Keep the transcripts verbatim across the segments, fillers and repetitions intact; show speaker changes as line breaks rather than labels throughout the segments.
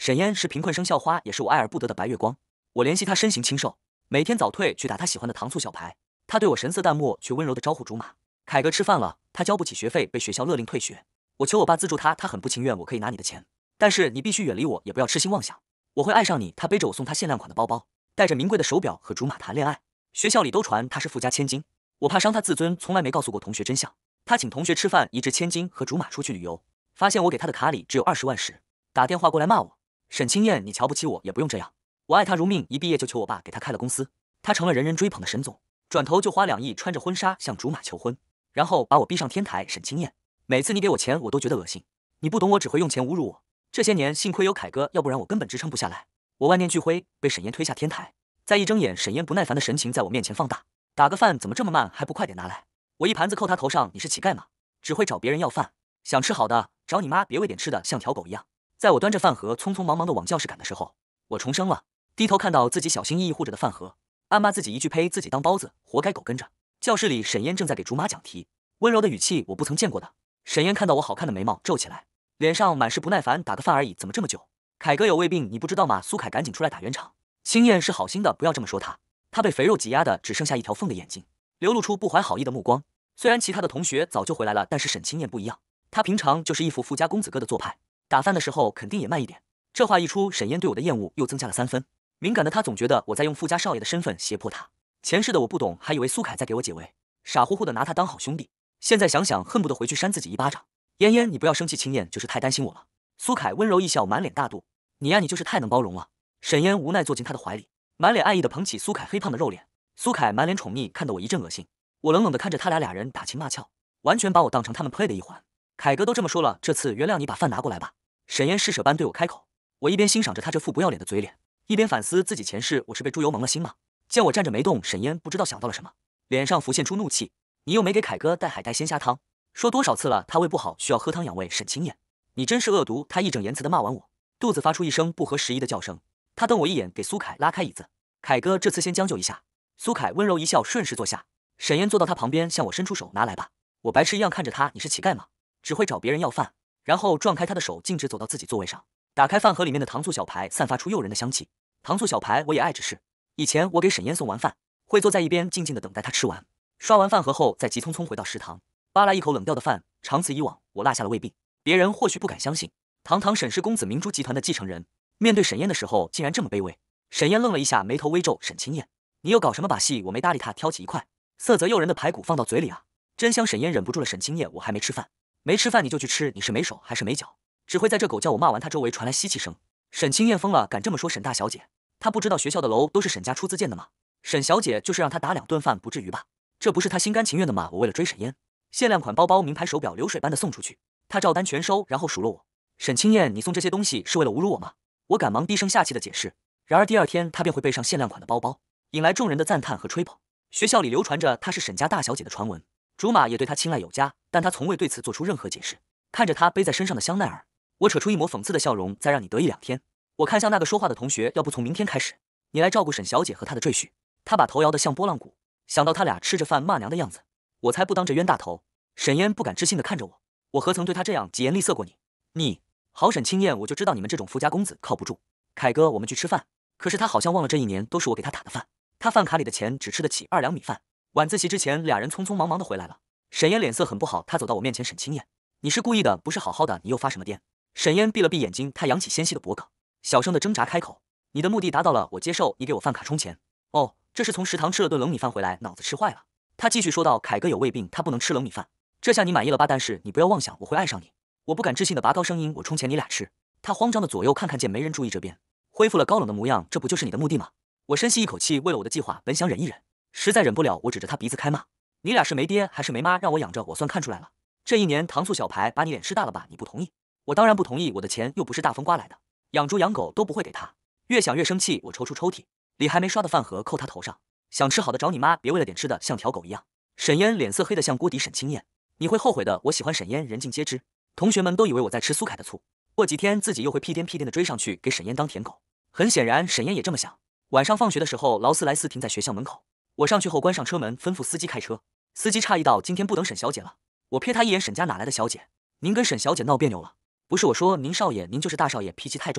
沈嫣是贫困生校花，也是我爱而不得的白月光。我怜惜她身形清瘦，每天早退去打她喜欢的糖醋小排。她对我神色淡漠，却温柔的招呼竹马。凯哥吃饭了，他交不起学费，被学校勒令退学。我求我爸资助他，他很不情愿。我可以拿你的钱，但是你必须远离我，也不要痴心妄想。我会爱上你。他背着我送他限量款的包包，带着名贵的手表和竹马谈恋爱。学校里都传他是富家千金，我怕伤他自尊，从来没告诉过同学真相。他请同学吃饭，一掷千金和竹马出去旅游，发现我给他的卡里只有二十万时，打电话过来骂我。沈清燕，你瞧不起我也不用这样。我爱他如命，一毕业就求我爸给他开了公司，他成了人人追捧的沈总。转头就花两亿穿着婚纱向竹马求婚，然后把我逼上天台。沈清燕，每次你给我钱我都觉得恶心，你不懂我只会用钱侮辱我。这些年幸亏有凯哥，要不然我根本支撑不下来。我万念俱灰，被沈嫣推下天台。再一睁眼，沈嫣不耐烦的神情在我面前放大。打个饭怎么这么慢，还不快点拿来？我一盘子扣他头上，你是乞丐吗？只会找别人要饭，想吃好的找你妈，别喂点吃的像条狗一样。在我端着饭盒匆匆忙忙的往教室赶的时候，我重生了，低头看到自己小心翼翼护着的饭盒，暗骂自己一句呸，自己当包子，活该狗跟着。教室里沈嫣正在给竹马讲题，温柔的语气我不曾见过的。沈嫣看到我好看的眉毛皱起来，脸上满是不耐烦，打个饭而已，怎么这么久？凯哥有胃病，你不知道吗？苏凯赶紧出来打圆场。青燕是好心的，不要这么说他。他被肥肉挤压的只剩下一条缝的眼睛，流露出不怀好意的目光。虽然其他的同学早就回来了，但是沈青燕不一样，她平常就是一副富家公子哥的做派，打饭的时候肯定也慢一点。这话一出，沈嫣对我的厌恶又增加了三分。敏感的她总觉得我在用富家少爷的身份胁迫她。前世的我不懂，还以为苏凯在给我解围，傻乎乎的拿他当好兄弟。现在想想，恨不得回去扇自己一巴掌。嫣嫣，你不要生气，青燕就是太担心我了。苏凯温柔一笑，满脸大度。你呀，你就是太能包容了。沈嫣无奈坐进他的怀里，满脸爱意的捧起苏凯黑胖的肉脸。苏凯满脸宠溺，看得我一阵恶心。我冷冷的看着他俩俩人打情骂俏，完全把我当成他们 play 的一环。凯哥都这么说了，这次原谅你，把饭拿过来吧。沈嫣施舍般对我开口。我一边欣赏着他这副不要脸的嘴脸，一边反思自己前世，我是被猪油蒙了心吗？见我站着没动，沈嫣不知道想到了什么，脸上浮现出怒气。你又没给凯哥带海带鲜虾汤，说多少次了，他胃不好需要喝汤养胃。沈清燕，你真是恶毒！他义正言辞的骂完我，肚子发出一声不合时宜的叫声。他瞪我一眼，给苏凯拉开椅子。凯哥这次先将就一下。苏凯温柔一笑，顺势坐下。沈嫣坐到他旁边，向我伸出手，拿来吧。我白痴一样看着他，你是乞丐吗？只会找别人要饭。然后撞开他的手，径直走到自己座位上，打开饭盒里面的糖醋小排，散发出诱人的香气。糖醋小排我也爱吃是。以前我给沈嫣送完饭，会坐在一边静静的等待她吃完。刷完饭盒后，再急匆匆回到食堂，扒拉一口冷掉的饭。长此以往，我落下了胃病。别人或许不敢相信，堂堂沈氏公子明珠集团的继承人，面对沈嫣的时候竟然这么卑微。沈嫣愣了一下，眉头微皱。沈清燕，你又搞什么把戏？我没搭理他，挑起一块色泽诱人的排骨放到嘴里啊，真香！沈嫣忍不住了。沈清燕，我还没吃饭。没吃饭你就去吃，你是没手还是没脚？只会在这狗叫我骂完他，周围传来吸气声。沈清燕疯了，敢这么说沈大小姐？她不知道学校的楼都是沈家出资建的吗？沈小姐就是让她打两顿饭不至于吧？这不是她心甘情愿的吗？我为了追沈嫣，限量款包包、名牌手表流水般的送出去，她照单全收，然后数落我。沈清燕，你送这些东西是为了侮辱我吗？我赶忙低声下气的解释。然而第二天她便会背上限量款的包包，引来众人的赞叹和吹捧。学校里流传着她是沈家大小姐的传闻，竹马也对她青睐有加，但她从未对此做出任何解释。看着她背在身上的香奈儿，我扯出一抹讽刺的笑容，再让你得意两天。我看向那个说话的同学，要不从明天开始，你来照顾沈小姐和她的赘婿。他把头摇得像拨浪鼓，想到他俩吃着饭骂娘的样子，我才不当这冤大头。沈嫣不敢置信地看着我，我何曾对她这样疾言厉色过你？你好，沈清燕，我就知道你们这种富家公子靠不住。凯哥，我们去吃饭。可是他好像忘了这一年都是我给他打的饭，他饭卡里的钱只吃得起二两米饭。晚自习之前，俩人匆匆忙忙地回来了。沈嫣脸色很不好，她走到我面前，沈清燕，你是故意的，不是好好的，你又发什么癫？沈嫣闭了闭眼睛，她扬起纤细的脖颈，小声的挣扎开口，你的目的达到了，我接受，你给我饭卡充钱。哦，这是从食堂吃了顿冷米饭回来，脑子吃坏了。他继续说道，凯哥有胃病，他不能吃冷米饭。这下你满意了吧？但是你不要妄想我会爱上你。我不敢置信的拔高声音，我充钱你俩吃。他慌张的左右看看，见没人注意这边，恢复了高冷的模样，这不就是你的目的吗？我深吸一口气，为了我的计划，本想忍一忍，实在忍不了，我指着他鼻子开骂，你俩是没爹还是没妈，让我养着，我算看出来了。这一年糖醋小排把你脸吃大了吧？你不同意？我当然不同意，我的钱又不是大风刮来的，养猪养狗都不会给他。越想越生气，我抽出抽屉里还没刷的饭盒扣他头上，想吃好的找你妈，别为了点吃的像条狗一样。沈嫣脸色黑得像锅底。沈清燕，你会后悔的，我喜欢沈嫣人尽皆知，同学们都以为我在吃苏凯的醋，过几天自己又会屁颠屁颠的追上去给沈嫣当舔狗。很显然沈嫣也这么想。晚上放学的时候，劳斯莱斯停在学校门口，我上去后关上车门，吩咐司机开车。司机诧异道，今天不等沈小姐了。我瞥他一眼，沈家哪来的小姐？您跟沈小姐闹别扭了？不是我说，您少爷，您就是大少爷，脾气太重了。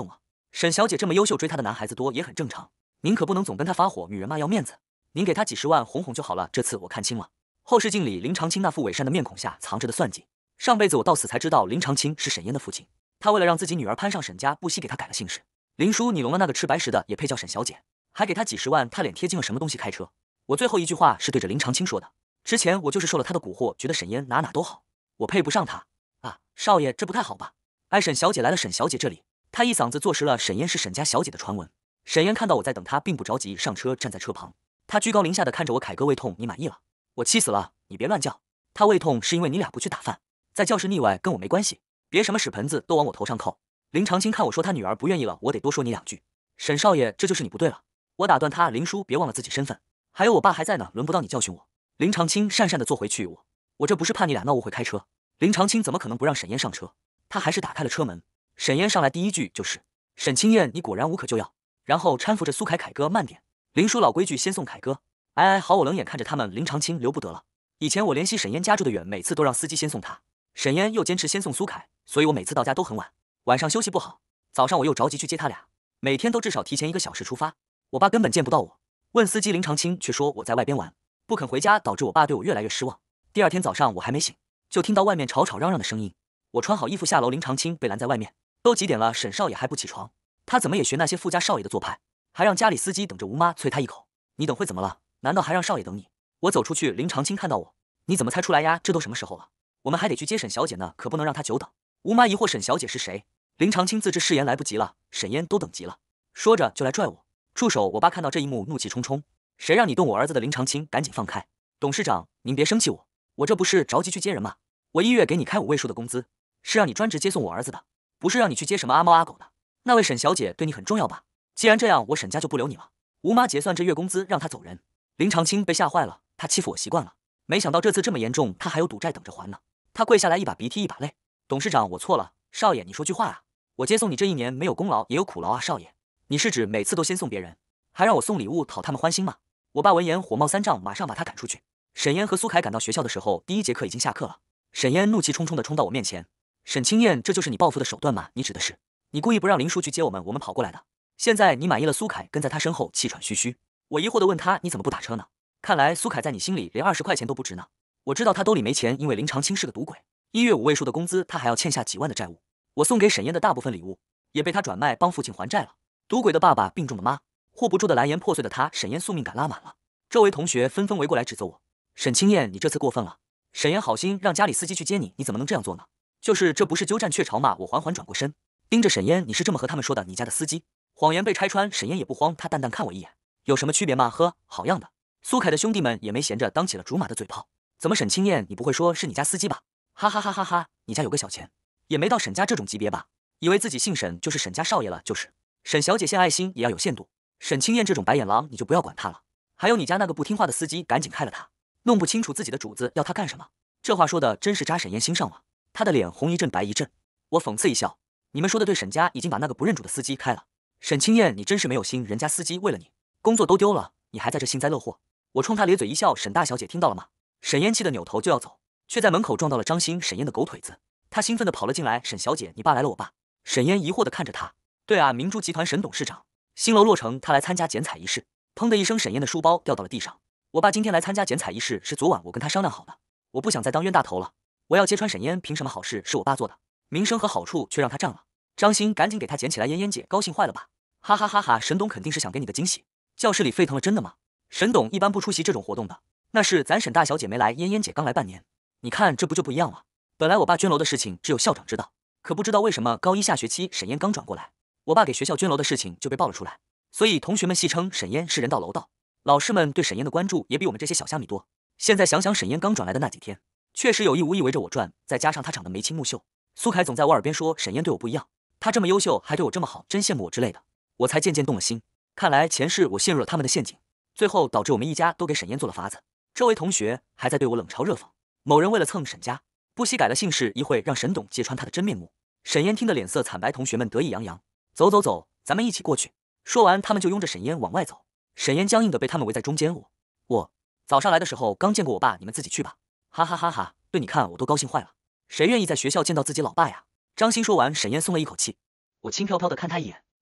沈小姐这么优秀，追她的男孩子多也很正常。您可不能总跟她发火，女人嘛要面子。您给她几十万哄哄就好了。这次我看清了，后视镜里林长青那副伪善的面孔下藏着的算计。上辈子我到死才知道林长青是沈嫣的父亲，他为了让自己女儿攀上沈家，不惜给她改了姓氏。林叔，你聋了？那个吃白食的也配叫沈小姐？还给她几十万，她脸贴近了什么东西开车？我最后一句话是对着林长青说的。之前我就是受了他的蛊惑，觉得沈嫣哪哪都好，我配不上她啊！少爷，这不太好吧？哎，沈小姐来了。沈小姐这里。他一嗓子坐实了沈嫣是沈家小姐的传闻。沈嫣看到我在等她，并不着急上车，站在车旁。她居高临下的看着我，凯哥胃痛，你满意了？我气死了！你别乱叫，他胃痛是因为你俩不去打饭，在教室腻歪跟我没关系，别什么屎盆子都往我头上扣。林长青看我说他女儿不愿意了，我得多说你两句。沈少爷，这就是你不对了。我打断他，林叔别忘了自己身份，还有我爸还在呢，轮不到你教训我。林长青讪讪的坐回去，我我这不是怕你俩闹误会开车。林长青怎么可能不让沈嫣上车？他还是打开了车门。沈嫣上来第一句就是沈清燕，你果然无可救药。然后搀扶着苏凯，凯哥慢点。林叔老规矩，先送凯哥。哎哎，好，我冷眼看着他们。林长青留不得了。以前我联系沈嫣家住的远，每次都让司机先送她。沈嫣又坚持先送苏凯，所以我每次到家都很晚，晚上休息不好，早上我又着急去接他俩，每天都至少提前一个小时出发。我爸根本见不到我，问司机林长青却说我在外边玩，不肯回家，导致我爸对我越来越失望。第二天早上我还没醒，就听到外面吵吵嚷嚷的声音。我穿好衣服下楼，林长青被拦在外面。都几点了，沈少爷还不起床？他怎么也学那些富家少爷的做派，还让家里司机等着？吴妈催他一口，你等会怎么了？难道还让少爷等你？我走出去，林长青看到我，你怎么才出来呀？这都什么时候了？我们还得去接沈小姐呢，可不能让她久等。吴妈疑惑，沈小姐是谁？林长青自知誓言来不及了，沈嫣都等急了，说着就来拽我。住手！我爸看到这一幕，怒气冲冲，谁让你动我儿子的？林长青赶紧放开。董事长，您别生气我，我这不是着急去接人吗？我一月给你开五位数的工资，是让你专职接送我儿子的，不是让你去接什么阿猫阿狗的。那位沈小姐对你很重要吧？既然这样，我沈家就不留你了。吴妈结算这月工资，让她走人。林长青被吓坏了，他欺负我习惯了，没想到这次这么严重，他还有赌债等着还呢。他跪下来，一把鼻涕一把泪。董事长，我错了，少爷，你说句话啊！我接送你这一年，没有功劳也有苦劳啊，少爷，你是指每次都先送别人，还让我送礼物讨他们欢心吗？我爸闻言火冒三丈，马上把他赶出去。沈嫣和苏凯赶到学校的时候，第一节课已经下课了。沈嫣怒气冲冲地冲到我面前，沈清燕，这就是你报复的手段吗？你指的是你故意不让林叔去接我们，我们跑过来的。现在你满意了？苏凯跟在他身后气喘吁吁。我疑惑地问他，你怎么不打车呢？看来苏凯在你心里连二十块钱都不值呢。我知道他兜里没钱，因为林长青是个赌鬼，一月五位数的工资，他还要欠下几万的债务。我送给沈嫣的大部分礼物，也被他转卖帮父亲还债了。赌鬼的爸爸，病重的妈，护不住的蓝颜破碎的他，沈嫣宿命感拉满了。周围同学纷纷围过来指责我，沈清燕，你这次过分了。沈嫣好心让家里司机去接你，你怎么能这样做呢？就是这不是鸠占鹊巢吗？我缓缓转过身，盯着沈嫣，你是这么和他们说的？你家的司机？谎言被拆穿，沈嫣也不慌，她淡淡看我一眼，有什么区别吗？呵，好样的。苏凯的兄弟们也没闲着，当起了竹马的嘴炮。怎么沈清燕，你不会说是你家司机吧？哈哈哈哈哈！你家有个小钱，也没到沈家这种级别吧？以为自己姓沈就是沈家少爷了？就是沈小姐献爱心也要有限度。沈清燕这种白眼狼你就不要管她了。还有你家那个不听话的司机，赶紧开了他，弄不清楚自己的主子要他干什么。这话说的真是扎沈嫣心上了，她的脸红一阵白一阵。我讽刺一笑，你们说的对，沈家已经把那个不认主的司机开了。沈清燕，你真是没有心，人家司机为了你工作都丢了，你还在这幸灾乐祸。我冲他咧嘴一笑，沈大小姐听到了吗？沈嫣气得扭头就要走，却在门口撞到了张欣，沈嫣的狗腿子。他兴奋地跑了进来，沈小姐，你爸来了。我爸。沈嫣疑惑地看着他，对啊，明珠集团沈董事长，新楼落成，他来参加剪彩仪式。砰的一声，沈嫣的书包掉到了地上。我爸今天来参加剪彩仪式，是昨晚我跟他商量好的。我不想再当冤大头了，我要揭穿沈嫣，凭什么好事是我爸做的，名声和好处却让他占了。张欣赶紧给他捡起来，嫣嫣姐高兴坏了吧？哈哈哈哈！沈董肯定是想给你的惊喜。教室里沸腾了，真的吗？沈董一般不出席这种活动的，那是咱沈大小姐没来，嫣嫣姐刚来半年，你看这不就不一样了？本来我爸捐楼的事情只有校长知道，可不知道为什么高一下学期沈嫣刚转过来，我爸给学校捐楼的事情就被爆了出来，所以同学们戏称沈嫣是人到楼到，老师们对沈嫣的关注也比我们这些小虾米多。现在想想沈嫣刚转来的那几天，确实有意无意围着我转，再加上她长得眉清目秀，苏凯总在我耳边说沈嫣对我不一样，她这么优秀还对我这么好，真羡慕我之类的，我才渐渐动了心。看来前世我陷入了他们的陷阱，最后导致我们一家都给沈嫣做了法子。周围同学还在对我冷嘲热讽，某人为了蹭沈家，不惜改了姓氏，一会让沈董揭穿他的真面目。沈嫣听得脸色惨白，同学们得意洋洋，走走走，咱们一起过去。说完，他们就拥着沈嫣往外走。沈嫣僵硬的被他们围在中间。我我早上来的时候刚见过我爸，你们自己去吧。哈哈哈哈！对，你看我都高兴坏了，谁愿意在学校见到自己老爸呀？张欣说完，沈嫣松了一口气。我轻飘飘的看他一眼，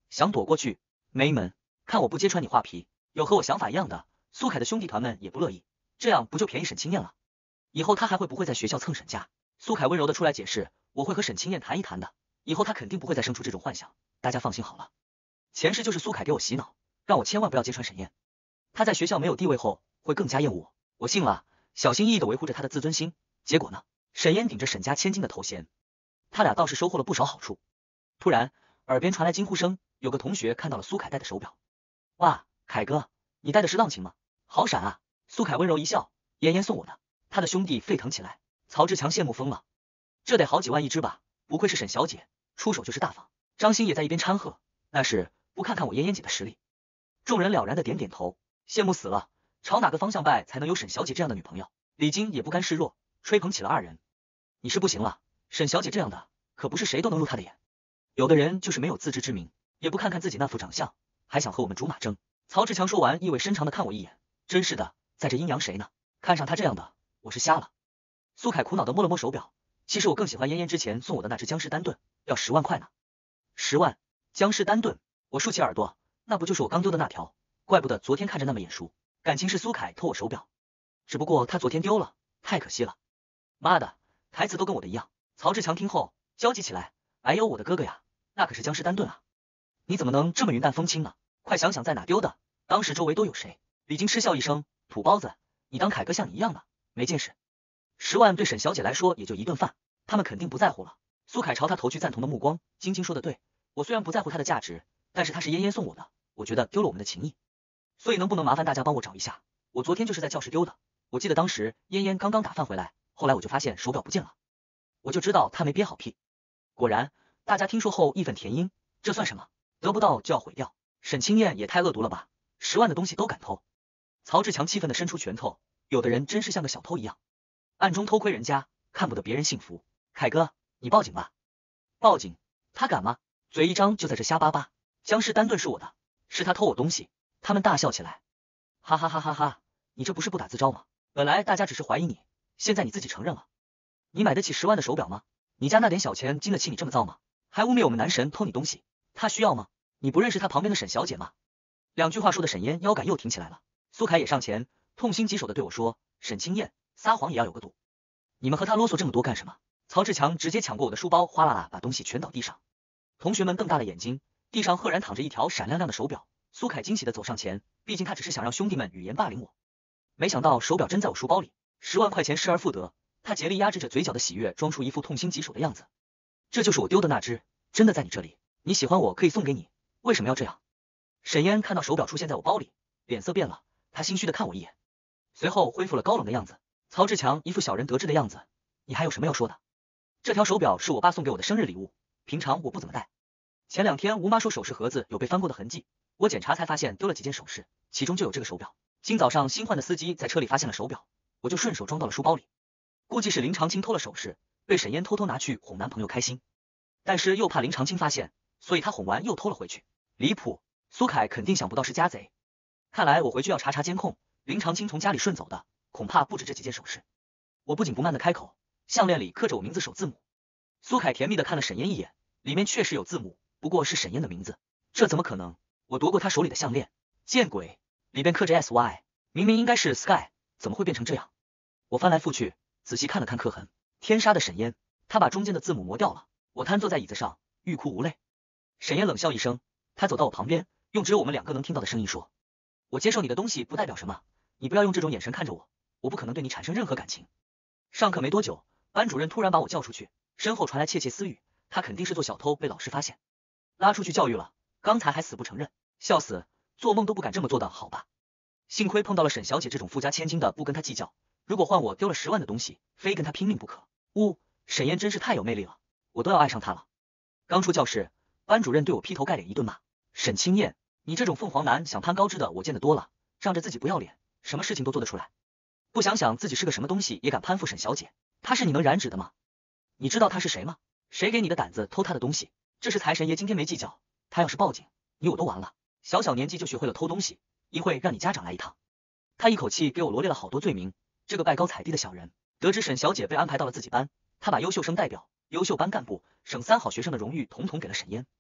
想躲过去，没门！看我不揭穿你画皮！有和我想法一样的，苏凯的兄弟团们也不乐意，这样不就便宜沈清燕了？以后他还会不会在学校蹭沈家？苏凯温柔的出来解释，我会和沈清燕谈一谈的，以后他肯定不会再生出这种幻想，大家放心好了。前世就是苏凯给我洗脑，让我千万不要揭穿沈燕。他在学校没有地位后，会更加厌恶我。我信了，小心翼翼的维护着他的自尊心。结果呢？沈燕顶着沈家千金的头衔，他俩倒是收获了不少好处。突然，耳边传来惊呼声，有个同学看到了苏凯戴的手表。哇，凯哥，你戴的是浪琴吗？好闪啊！苏凯温柔一笑，妍妍送我的。他的兄弟沸腾起来，曹志强羡慕疯了，这得好几万一只吧？不愧是沈小姐，出手就是大方。张欣也在一边掺和，那是，不看看我妍妍姐的实力。众人了然的点点头，羡慕死了，朝哪个方向拜才能有沈小姐这样的女朋友？李晶也不甘示弱，吹捧起了二人。你是不行了，沈小姐这样的，可不是谁都能入她的眼。有的人就是没有自知之明，也不看看自己那副长相，还想和我们竹马争。曹志强说完，意味深长的看我一眼，真是的，在这阴阳谁呢？看上他这样的，我是瞎了。苏凯苦恼的摸了摸手表，其实我更喜欢妍妍之前送我的那只江诗丹顿，要十万块呢。十万？江诗丹顿？我竖起耳朵，那不就是我刚丢的那条？怪不得昨天看着那么眼熟，感情是苏凯偷我手表，只不过他昨天丢了，太可惜了。妈的，台词都跟我的一样。曹志强听后焦急起来，哎呦我的哥哥呀，那可是江诗丹顿啊，你怎么能这么云淡风轻呢？快想想在哪丢的，当时周围都有谁？李晶嗤笑一声，土包子，你当凯哥像你一样的，没见识。十万对沈小姐来说也就一顿饭，他们肯定不在乎了。苏凯朝他投去赞同的目光，晶晶说的对，我虽然不在乎它的价值，但是它是嫣嫣送我的，我觉得丢了我们的情谊，所以能不能麻烦大家帮我找一下？我昨天就是在教室丢的，我记得当时嫣嫣刚刚打饭回来，后来我就发现手表不见了，我就知道她没憋好屁。果然，大家听说后义愤填膺，这算什么？得不到就要毁掉，沈清燕也太恶毒了吧，十万的东西都敢偷。曹志强气愤的伸出拳头，有的人真是像个小偷一样，暗中偷窥人家，看不得别人幸福。凯哥，你报警吧。报警？他敢吗？嘴一张就在这瞎巴巴。江诗丹顿是我的，是他偷我东西。他们大笑起来，哈哈哈哈哈！你这不是不打自招吗？本来大家只是怀疑你，现在你自己承认了。你买得起十万的手表吗？你家那点小钱经得起你这么造吗？还污蔑我们男神偷你东西，他需要吗？你不认识他旁边的沈小姐吗？两句话说的沈嫣腰杆又挺起来了。苏凯也上前，痛心疾首的对我说，沈清燕，撒谎也要有个度。你们和他啰嗦这么多干什么？曹志强直接抢过我的书包，哗啦啦把东西全倒地上。同学们瞪大了眼睛，地上赫然躺着一条闪亮亮的手表。苏凯惊喜的走上前，毕竟他只是想让兄弟们语言霸凌我，没想到手表真在我书包里，十万块钱失而复得。他竭力压制着嘴角的喜悦，装出一副痛心疾首的样子。这就是我丢的那只，真的在你这里，你喜欢我可以送给你，为什么要这样？沈嫣看到手表出现在我包里，脸色变了，她心虚的看我一眼，随后恢复了高冷的样子。曹志强一副小人得志的样子，你还有什么要说的？这条手表是我爸送给我的生日礼物，平常我不怎么戴。前两天吴妈说首饰盒子有被翻过的痕迹，我检查才发现丢了几件首饰，其中就有这个手表。今早上新换的司机在车里发现了手表，我就顺手装到了书包里。估计是林长青偷了首饰，被沈嫣偷偷拿去哄男朋友开心，但是又怕林长青发现，所以他哄完又偷了回去。离谱，苏凯肯定想不到是家贼。看来我回去要查查监控，林长青从家里顺走的恐怕不止这几件首饰。我不紧不慢的开口，项链里刻着我名字首字母。苏凯甜蜜的看了沈嫣一眼，里面确实有字母，不过是沈嫣的名字，这怎么可能？我夺过他手里的项链，见鬼，里边刻着 S Y， 明明应该是 Sky， 怎么会变成这样？我翻来覆去仔细看了看刻痕，天杀的沈嫣，她把中间的字母磨掉了。我瘫坐在椅子上，欲哭无泪。沈嫣冷笑一声，她走到我旁边，用只有我们两个能听到的声音说，我接受你的东西不代表什么，你不要用这种眼神看着我，我不可能对你产生任何感情。上课没多久，班主任突然把我叫出去，身后传来窃窃私语，他肯定是做小偷被老师发现，拉出去教育了，刚才还死不承认，笑死，做梦都不敢这么做的好吧。幸亏碰到了沈小姐这种富家千金的，不跟她计较，如果换我丢了十万的东西，非跟她拼命不可。呜，沈嫣真是太有魅力了，我都要爱上她了。刚出教室，班主任对我劈头盖脸一顿骂，沈清燕，你这种凤凰男想攀高枝的我见得多了，仗着自己不要脸，什么事情都做得出来，不想想自己是个什么东西也敢攀附沈小姐，她是你能染指的吗？你知道她是谁吗？谁给你的胆子偷她的东西？这是财神爷今天没计较，他要是报警，你我都完了。小小年纪就学会了偷东西，一会让你家长来一趟。他一口气给我罗列了好多罪名，这个拜高踩低的小人，得知沈小姐被安排到了自己班，他把优秀生代表、优秀班干部、省三好学生的荣誉统统给了沈嫣。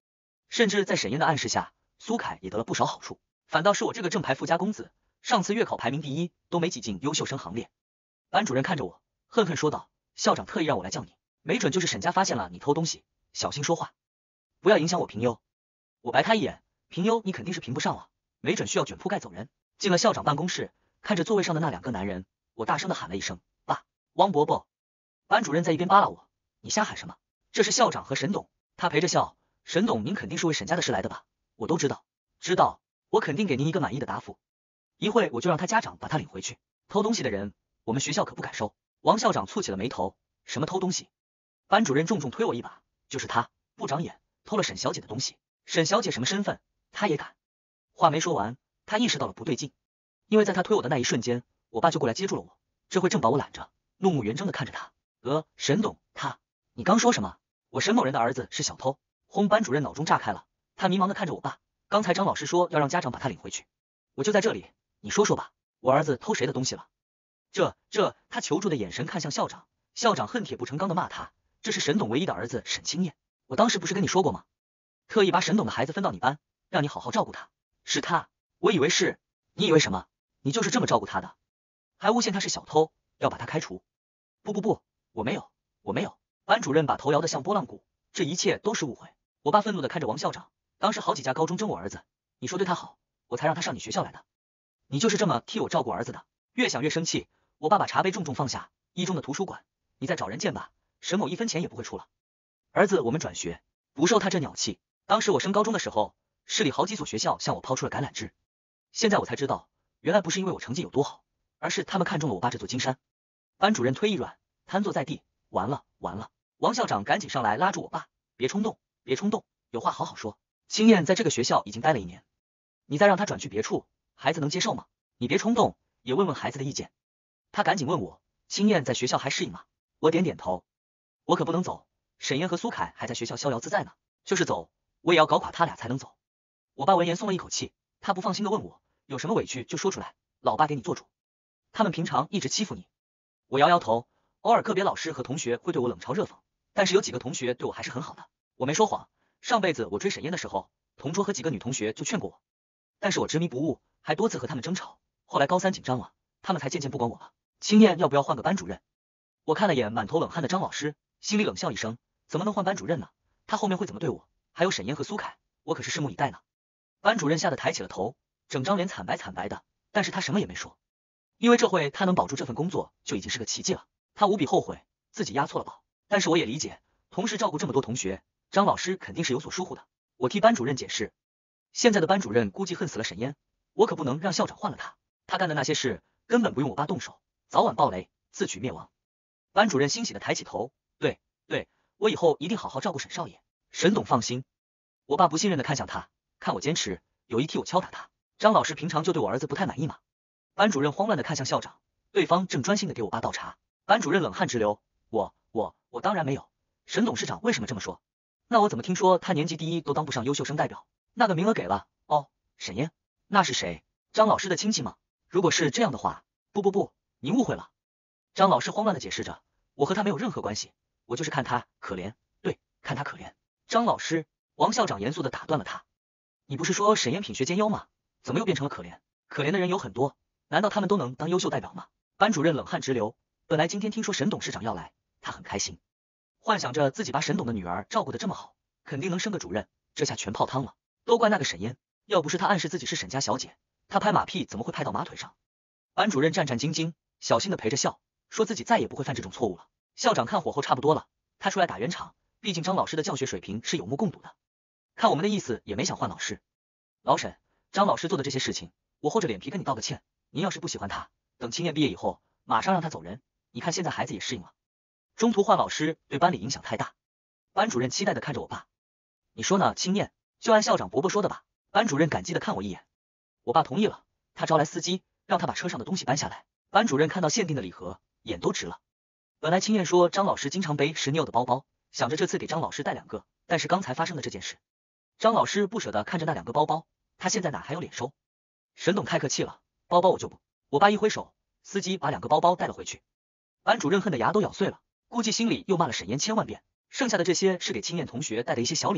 甚至在沈嫣的暗示下，苏凯也得了不少好处，反倒是我这个正牌富家公子，上次月考排名第一，都没挤进优秀生行列。班主任看着我，恨恨说道：“校长特意让我来叫你，没准就是沈家发现了你偷东西，小心说话，不要影响我评优。”我白他一眼，评优你肯定是评不上了，没准需要卷铺盖走人。进了校长办公室，看着座位上的那两个男人，我大声的喊了一声：“爸，汪伯伯！”班主任在一边扒拉我：“你瞎喊什么？这是校长和沈董。”他陪着笑：“沈董，您肯定是为沈家的事来的吧？”我都知道，知道，我肯定给您一个满意的答复。一会我就让他家长把他领回去。偷东西的人，我们学校可不敢收。王校长蹙起了眉头：“什么偷东西？”班主任重重推我一把：“就是他，不长眼，偷了沈小姐的东西。沈小姐什么身份，他也敢？”话没说完，他意识到了不对劲，因为在他推我的那一瞬间，我爸就过来接住了我，这会正把我揽着，怒目圆睁的看着他。呃，沈董，他，你刚说什么？我沈某人的儿子是小偷？轰！班主任脑中炸开了，他迷茫的看着我爸。刚才张老师说要让家长把他领回去，我就在这里，你说说吧，我儿子偷谁的东西了？这这，他求助的眼神看向校长，校长恨铁不成钢的骂他，这是沈董唯一的儿子沈清燕，我当时不是跟你说过吗？特意把沈董的孩子分到你班，让你好好照顾他。是他，我以为是，你以为什么？你就是这么照顾他的？还诬陷他是小偷，要把他开除？不不不，我没有，我没有。班主任把头摇得像拨浪鼓，这一切都是误会。我爸愤怒的看着王校长，当时好几家高中争我儿子，你说对他好，我才让他上你学校来的，你就是这么替我照顾儿子的。越想越生气，我爸把茶杯重重放下，一中的图书馆，你再找人建吧，沈某一分钱也不会出了。儿子我们转学，不受他这鸟气。当时我升高中的时候，市里好几所学校向我抛出了橄榄枝，现在我才知道，原来不是因为我成绩有多好，而是他们看中了我爸这座金山。班主任推一软，瘫坐在地，完了完了。王校长赶紧上来拉住我爸，别冲动，别冲动，有话好好说。青燕在这个学校已经待了一年，你再让她转去别处，孩子能接受吗？你别冲动，也问问孩子的意见。他赶紧问我，青燕在学校还适应吗？我点点头，我可不能走，沈嫣和苏凯还在学校逍遥自在呢，就是走，我也要搞垮他俩才能走。我爸闻言松了一口气，他不放心的问我，有什么委屈就说出来，老爸给你做主。他们平常一直欺负你？我摇摇头，偶尔个别老师和同学会对我冷嘲热讽，但是有几个同学对我还是很好的。我没说谎，上辈子我追沈嫣的时候，同桌和几个女同学就劝过我，但是我执迷不悟，还多次和他们争吵。后来高三紧张了，他们才渐渐不管我了。青燕要不要换个班主任？我看了眼满头冷汗的张老师，心里冷笑一声，怎么能换班主任呢？他后面会怎么对我？还有沈嫣和苏凯，我可是拭目以待呢。班主任吓得抬起了头，整张脸惨白惨白的，但是他什么也没说，因为这回他能保住这份工作就已经是个奇迹了。他无比后悔自己押错了宝，但是我也理解，同时照顾这么多同学，张老师肯定是有所疏忽的。我替班主任解释，现在的班主任估计恨死了沈嫣，我可不能让校长换了他，他干的那些事根本不用我爸动手，早晚爆雷，自取灭亡。班主任欣喜的抬起头，对对，我以后一定好好照顾沈少爷。沈董放心。我爸不信任的看向他，看我坚持，有意替我敲打他。张老师平常就对我儿子不太满意嘛？班主任慌乱的看向校长，对方正专心的给我爸倒茶。班主任冷汗直流，我我我当然没有。沈董事长为什么这么说？那我怎么听说他年级第一都当不上优秀生代表？那个名额给了，哦，沈嫣，那是谁？张老师的亲戚吗？如果是这样的话，不不不，您误会了。张老师慌乱的解释着，我和他没有任何关系，我就是看他可怜，对，看他可怜。张老师，王校长严肃的打断了他，你不是说沈嫣品学兼优吗？怎么又变成了可怜？可怜的人有很多，难道他们都能当优秀代表吗？班主任冷汗直流，本来今天听说沈董事长要来，他很开心，幻想着自己把沈董的女儿照顾得这么好，肯定能升个主任，这下全泡汤了。都怪那个沈嫣，要不是他暗示自己是沈家小姐，他拍马屁怎么会拍到马腿上？班主任战战兢兢，小心的陪着笑，说自己再也不会犯这种错误了。校长看火候差不多了，他出来打圆场，毕竟张老师的教学水平是有目共睹的，看我们的意思也没想换老师。老沈，张老师做的这些事情，我厚着脸皮跟你道个歉，您要是不喜欢他，等青燕毕业以后，马上让他走人。你看现在孩子也适应了，中途换老师对班里影响太大。班主任期待的看着我爸，你说呢？青燕，就按校长伯伯说的吧。班主任感激的看我一眼，我爸同意了，他招来司机，让他把车上的东西搬下来。班主任看到限定的礼盒，眼都直了。本来青燕说张老师经常背石妞的包包，想着这次给张老师带两个，但是刚才发生的这件事，张老师不舍得看着那两个包包，他现在哪还有脸收？沈董太客气了，包包我就不。我爸一挥手，司机把两个包包带了回去。班主任恨得牙都咬碎了，估计心里又骂了沈嫣千万遍。剩下的这些是给青燕同学带的一些小礼物，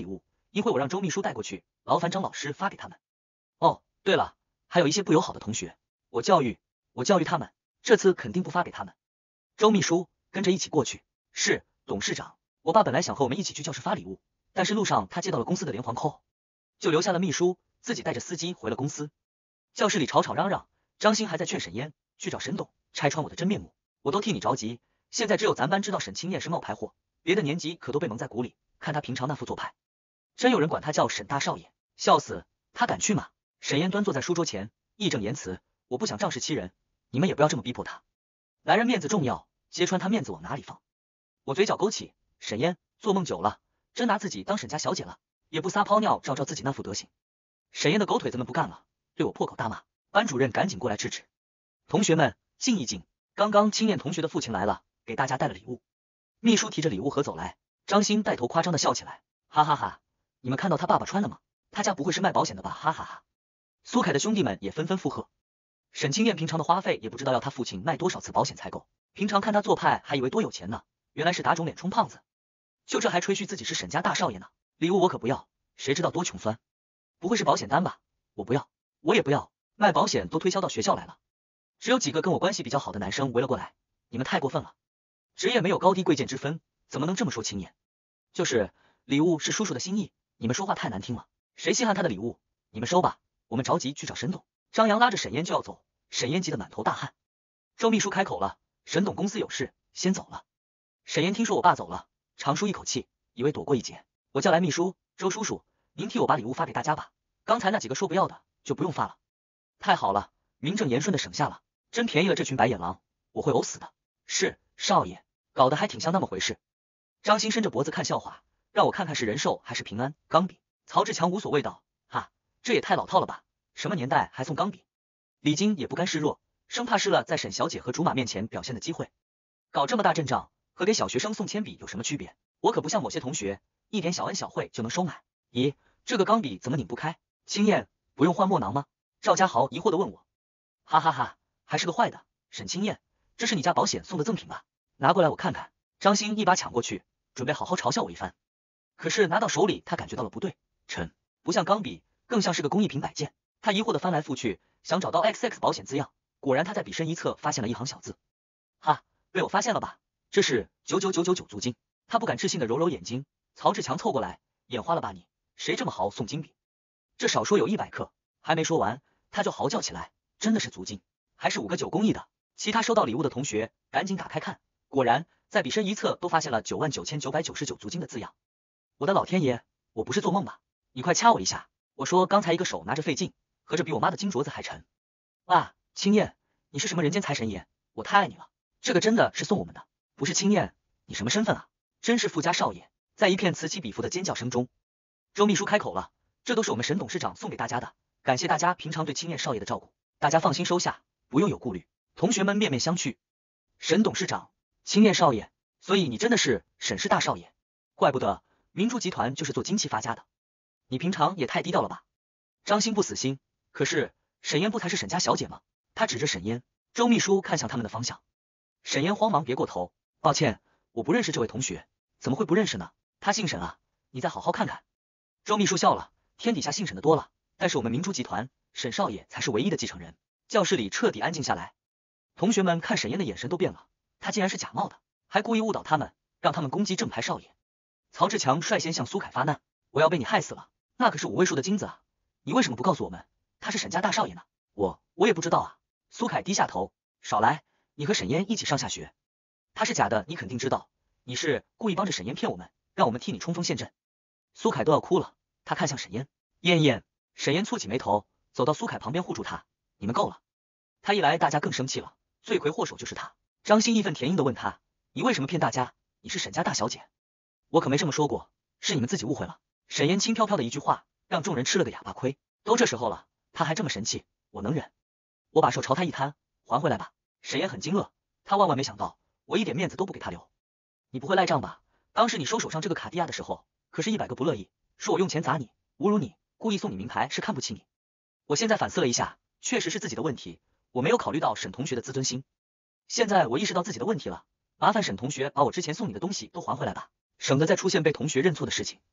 一会我让周秘书带过去，劳烦张老师发给他们。哦，对了，还有一些不友好的同学，我教育，我教育他们，这次肯定不发给他们。周秘书，跟着一起过去。是，董事长。我爸本来想和我们一起去教室发礼物，但是路上他接到了公司的连环 call， 就留下了秘书，自己带着司机回了公司。教室里吵吵嚷嚷，张欣还在劝沈嫣去找沈董拆穿我的真面目，我都替你着急。现在只有咱班知道沈清燕是冒牌货，别的年级可都被蒙在鼓里，看他平常那副做派，真有人管他叫沈大少爷，笑死，他敢去吗？沈嫣端坐在书桌前，义正言辞，我不想仗势欺人，你们也不要这么逼迫他。男人面子重要，揭穿他面子往哪里放？我嘴角勾起，沈嫣做梦久了，真拿自己当沈家小姐了，也不撒泡尿照照自己那副德行。沈嫣的狗腿子们不干了，对我破口大骂，班主任赶紧过来制止。同学们静一静，刚刚青燕同学的父亲来了，给大家带了礼物。秘书提着礼物盒走来，张欣带头夸张的笑起来，哈哈哈，你们看到他爸爸穿了吗？他家不会是卖保险的吧？哈哈哈。苏凯的兄弟们也纷纷附和。沈清燕平常的花费也不知道要他父亲卖多少次保险才够，平常看他做派还以为多有钱呢，原来是打肿脸充胖子。就这还吹嘘自己是沈家大少爷呢，礼物我可不要，谁知道多穷酸。不会是保险单吧？我不要，我也不要，卖保险都推销到学校来了。只有几个跟我关系比较好的男生围了过来，你们太过分了，职业没有高低贵贱之分，怎么能这么说青燕？就是礼物是叔叔的心意，你们说话太难听了，谁稀罕他的礼物？你们收吧，我们着急去找沈董。张扬拉着沈嫣就要走，沈嫣急得满头大汗。周秘书开口了，沈董公司有事，先走了。沈嫣听说我爸走了，长舒一口气，以为躲过一劫。我叫来秘书，周叔叔，您替我把礼物发给大家吧，刚才那几个说不要的就不用发了。太好了，名正言顺的省下了，真便宜了这群白眼狼，我会呕死的。是，少爷，搞得还挺像那么回事。张欣伸着脖子看笑话，让我看看是人寿还是平安。钢笔，曹志强无所谓道，哈，这也太老套了吧，什么年代还送钢笔？李菁也不甘示弱，生怕失了在沈小姐和竹马面前表现的机会。搞这么大阵仗，和给小学生送铅笔有什么区别？我可不像某些同学，一点小恩小惠就能收买。咦，这个钢笔怎么拧不开？青燕，不用换墨囊吗？赵家豪疑惑的问我。哈哈哈，还是个坏的。沈青燕，这是你家保险送的赠品吧？拿过来我看看。张欣一把抢过去，准备好好嘲笑我一番。可是拿到手里，他感觉到了不对，沉，不像钢笔，更像是个工艺品摆件。他疑惑的翻来覆去，想找到 X X 保险字样，果然他在笔身一侧发现了一行小字。哈，被我发现了吧？这是九九九九九足金。他不敢置信的揉揉眼睛。曹志强凑过来，眼花了吧你？谁这么豪送金笔？这少说有一百克。还没说完，他就嚎叫起来，真的是足金，还是五个九工艺的。其他收到礼物的同学赶紧打开看，果然在笔身一侧都发现了九万九千九百九十九足金的字样。我的老天爷，我不是做梦吧？你快掐我一下！我说刚才一个手拿着费劲，合着比我妈的金镯子还沉。哇，青燕，你是什么人间财神爷？我太爱你了，这个真的是送我们的。不是青燕，你什么身份啊？真是富家少爷。在一片此起彼伏的尖叫声中，周秘书开口了，这都是我们沈董事长送给大家的，感谢大家平常对青燕少爷的照顾，大家放心收下，不用有顾虑。同学们面面相觑。沈董事长，青燕少爷，所以你真的是沈氏大少爷，怪不得明珠集团就是做金器发家的，你平常也太低调了吧？张欣不死心，可是沈嫣不才是沈家小姐吗？他指着沈嫣。周秘书看向他们的方向。沈嫣慌忙别过头，抱歉，我不认识这位同学。怎么会不认识呢？他姓沈啊，你再好好看看。周秘书笑了，天底下姓沈的多了，但是我们明珠集团沈少爷才是唯一的继承人。教室里彻底安静下来，同学们看沈嫣的眼神都变了，他竟然是假冒的，还故意误导他们，让他们攻击正牌少爷。曹志强率先向苏凯发难，我要被你害死了，那可是五位数的金子啊，你为什么不告诉我们他是沈家大少爷呢？我我也不知道啊。苏凯低下头，少来，你和沈嫣一起上下学，他是假的你肯定知道，你是故意帮着沈嫣骗我们，让我们替你冲锋陷阵。苏凯都要哭了，他看向沈嫣。燕燕。沈嫣蹙起眉头，走到苏凯旁边护住他，你们够了。他一来大家更生气了，罪魁祸首就是他。张欣义愤填膺的问他，你为什么骗大家你是沈家大小姐？我可没这么说过，是你们自己误会了。沈嫣轻飘飘的一句话，让众人吃了个哑巴亏。都这时候了，他还这么神气，我能忍。我把手朝他一摊，还回来吧。沈嫣很惊愕，他万万没想到我一点面子都不给他留。你不会赖账吧？当时你收手上这个卡地亚的时候，可是一百个不乐意，说我用钱砸你，侮辱你，故意送你名牌，是看不起你。我现在反思了一下，确实是自己的问题，我没有考虑到沈同学的自尊心。现在我意识到自己的问题了，麻烦沈同学把我之前送你的东西都还回来吧，省得再出现被同学认错的事情。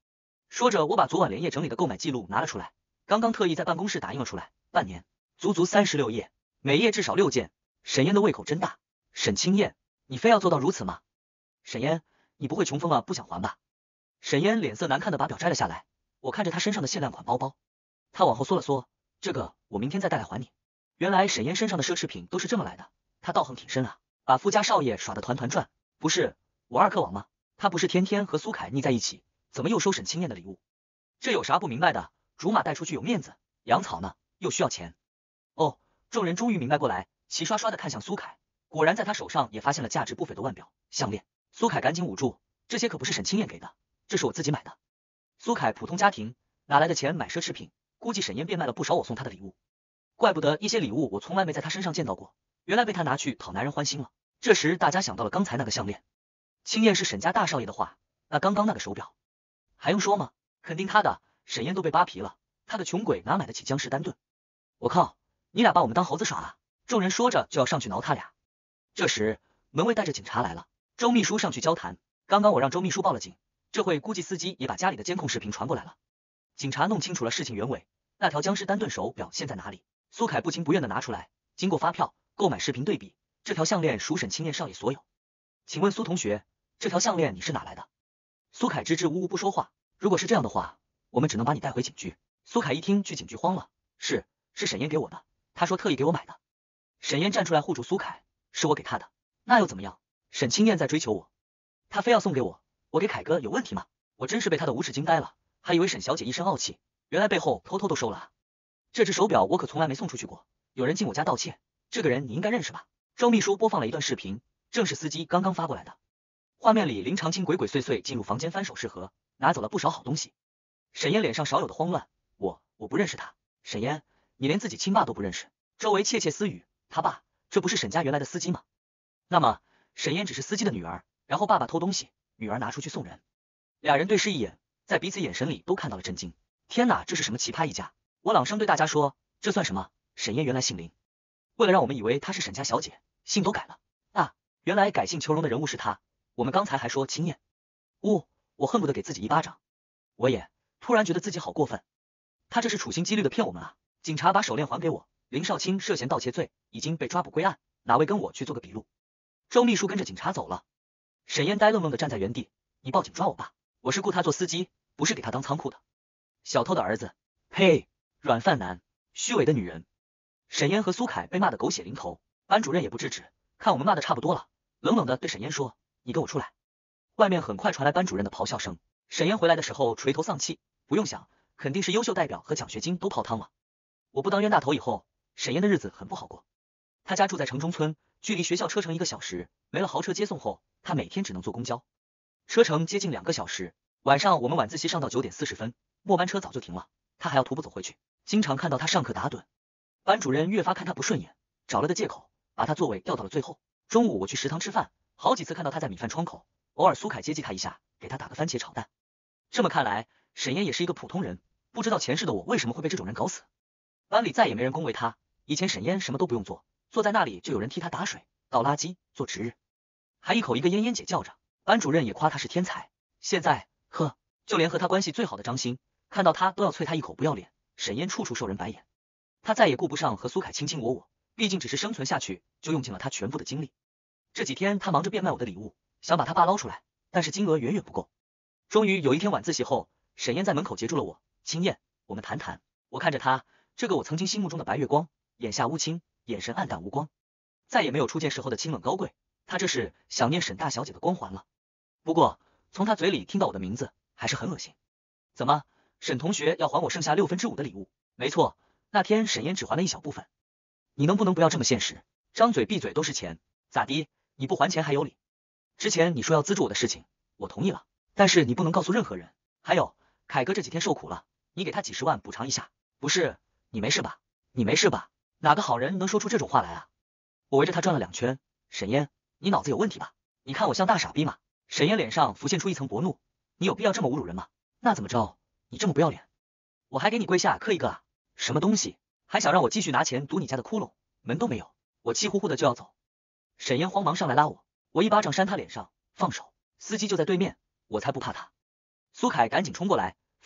说着，我把昨晚连夜整理的购买记录拿了出来，刚刚特意在办公室打印了出来，半年，足足三十六页，每页至少六件。沈嫣的胃口真大。沈清燕，你非要做到如此吗？沈嫣，你不会穷疯了不想还吧？沈嫣脸色难看的把表摘了下来，我看着她身上的限量款包包，她往后缩了缩，这个我明天再带来还你。原来沈嫣身上的奢侈品都是这么来的，她道行挺深啊，把富家少爷耍得团团转。不是我二克王吗？他不是天天和苏凯腻在一起，怎么又收沈清燕的礼物？这有啥不明白的？竹马带出去有面子，养草呢又需要钱。哦，众人终于明白过来，齐刷刷的看向苏凯，果然在他手上也发现了价值不菲的腕表、项链。苏凯赶紧捂住，这些可不是沈清燕给的，这是我自己买的。苏凯普通家庭，哪来的钱买奢侈品？估计沈嫣变卖了不少我送他的礼物，怪不得一些礼物我从来没在他身上见到过，原来被他拿去讨男人欢心了。这时大家想到了刚才那个项链，清燕是沈家大少爷的话，那刚刚那个手表还用说吗？肯定他的。沈嫣都被扒皮了，他个穷鬼哪买得起江诗丹顿？我靠，你俩把我们当猴子耍啊！众人说着就要上去挠他俩。这时门卫带着警察来了，周秘书上去交谈，刚刚我让周秘书报了警，这会估计司机也把家里的监控视频传过来了。警察弄清楚了事情原委，那条江诗丹顿手表现在哪里？苏凯不情不愿的拿出来，经过发票、购买视频对比，这条项链属沈清燕少爷所有。请问苏同学，这条项链你是哪来的？苏凯支支吾吾不说话。如果是这样的话，我们只能把你带回警局。苏凯一听去警局慌了，是是沈嫣给我的，他说特意给我买的。沈嫣站出来护住苏凯，是我给他的，那又怎么样？沈清燕在追求我，他非要送给我，我给凯哥有问题吗？我真是被他的无耻惊呆了，还以为沈小姐一身傲气，原来背后偷偷都收了啊。这只手表我可从来没送出去过，有人进我家盗窃，这个人你应该认识吧？周秘书播放了一段视频，正是司机刚刚发过来的。画面里林长青鬼鬼祟祟进入房间翻首饰盒，拿走了不少好东西。沈嫣脸上少有的慌乱，我我不认识他。沈嫣，你连自己亲爸都不认识？周围窃窃私语，他爸这不是沈家原来的司机吗？那么沈嫣只是司机的女儿，然后爸爸偷东西，女儿拿出去送人。俩人对视一眼，在彼此眼神里都看到了震惊。天哪，这是什么奇葩一家？我朗声对大家说，这算什么？沈嫣原来姓林，为了让我们以为她是沈家小姐，姓都改了。啊，原来改姓求荣的人物是她，我们刚才还说清燕。呜、哦，我恨不得给自己一巴掌。我也突然觉得自己好过分，他这是处心积虑的骗我们啊！警察把手链还给我，林少卿涉嫌盗窃罪已经被抓捕归案，哪位跟我去做个笔录？周秘书跟着警察走了。沈嫣呆愣愣的站在原地，你报警抓我吧，我是雇他做司机，不是给他当仓库的。小偷的儿子，呸，软饭男，虚伪的女人。沈嫣和苏凯被骂得狗血淋头，班主任也不制止，看我们骂的差不多了，冷冷的对沈嫣说，你跟我出来。外面很快传来班主任的咆哮声。沈嫣回来的时候垂头丧气，不用想，肯定是优秀代表和奖学金都泡汤了。我不当冤大头以后，沈嫣的日子很不好过。她家住在城中村，距离学校车程一个小时，没了豪车接送后，她每天只能坐公交，车程接近两个小时。晚上我们晚自习上到九点四十分，末班车早就停了，她还要徒步走回去，经常看到她上课打盹。班主任越发看她不顺眼，找了个借口把她座位调到了最后。中午我去食堂吃饭，好几次看到她在米饭窗口，偶尔苏凯接济她一下，给她打个番茄炒蛋。这么看来，沈嫣也是一个普通人，不知道前世的我为什么会被这种人搞死。班里再也没人恭维她，以前沈嫣什么都不用做，坐在那里就有人替她打水、倒垃圾、做值日，还一口一个嫣嫣姐叫着，班主任也夸她是天才。现在，呵，就连和她关系最好的张欣，看到她都要啐她一口不要脸。沈嫣处处受人白眼，她再也顾不上和苏凯卿卿我我，毕竟只是生存下去，就用尽了她全部的精力。这几天她忙着变卖我的礼物，想把她爸捞出来，但是金额远远不够。终于有一天晚自习后，沈嫣在门口截住了我，清燕，我们谈谈。我看着她，这个我曾经心目中的白月光，眼下乌青，眼神暗淡无光，再也没有初见时候的清冷高贵，她这是想念沈大小姐的光环了。不过从她嘴里听到我的名字，还是很恶心。怎么，沈同学要还我剩下六分之五的礼物？没错，那天沈嫣只还了一小部分。你能不能不要这么现实？张嘴闭嘴都是钱，咋的？你不还钱还有理？之前你说要资助我的事情，我同意了。但是你不能告诉任何人。还有，凯哥这几天受苦了，你给他几十万补偿一下。不是，你没事吧？你没事吧？哪个好人能说出这种话来啊？我围着他转了两圈，沈嫣，你脑子有问题吧？你看我像大傻逼吗？沈嫣脸上浮现出一层薄怒，你有必要这么侮辱人吗？那怎么着？你这么不要脸，我还给你跪下磕一个啊？什么东西？还想让我继续拿钱堵你家的窟窿？门都没有！我气呼呼的就要走，沈嫣慌忙上来拉我，我一巴掌扇他脸上，放手，司机就在对面。我才不怕他！苏凯赶紧冲过来，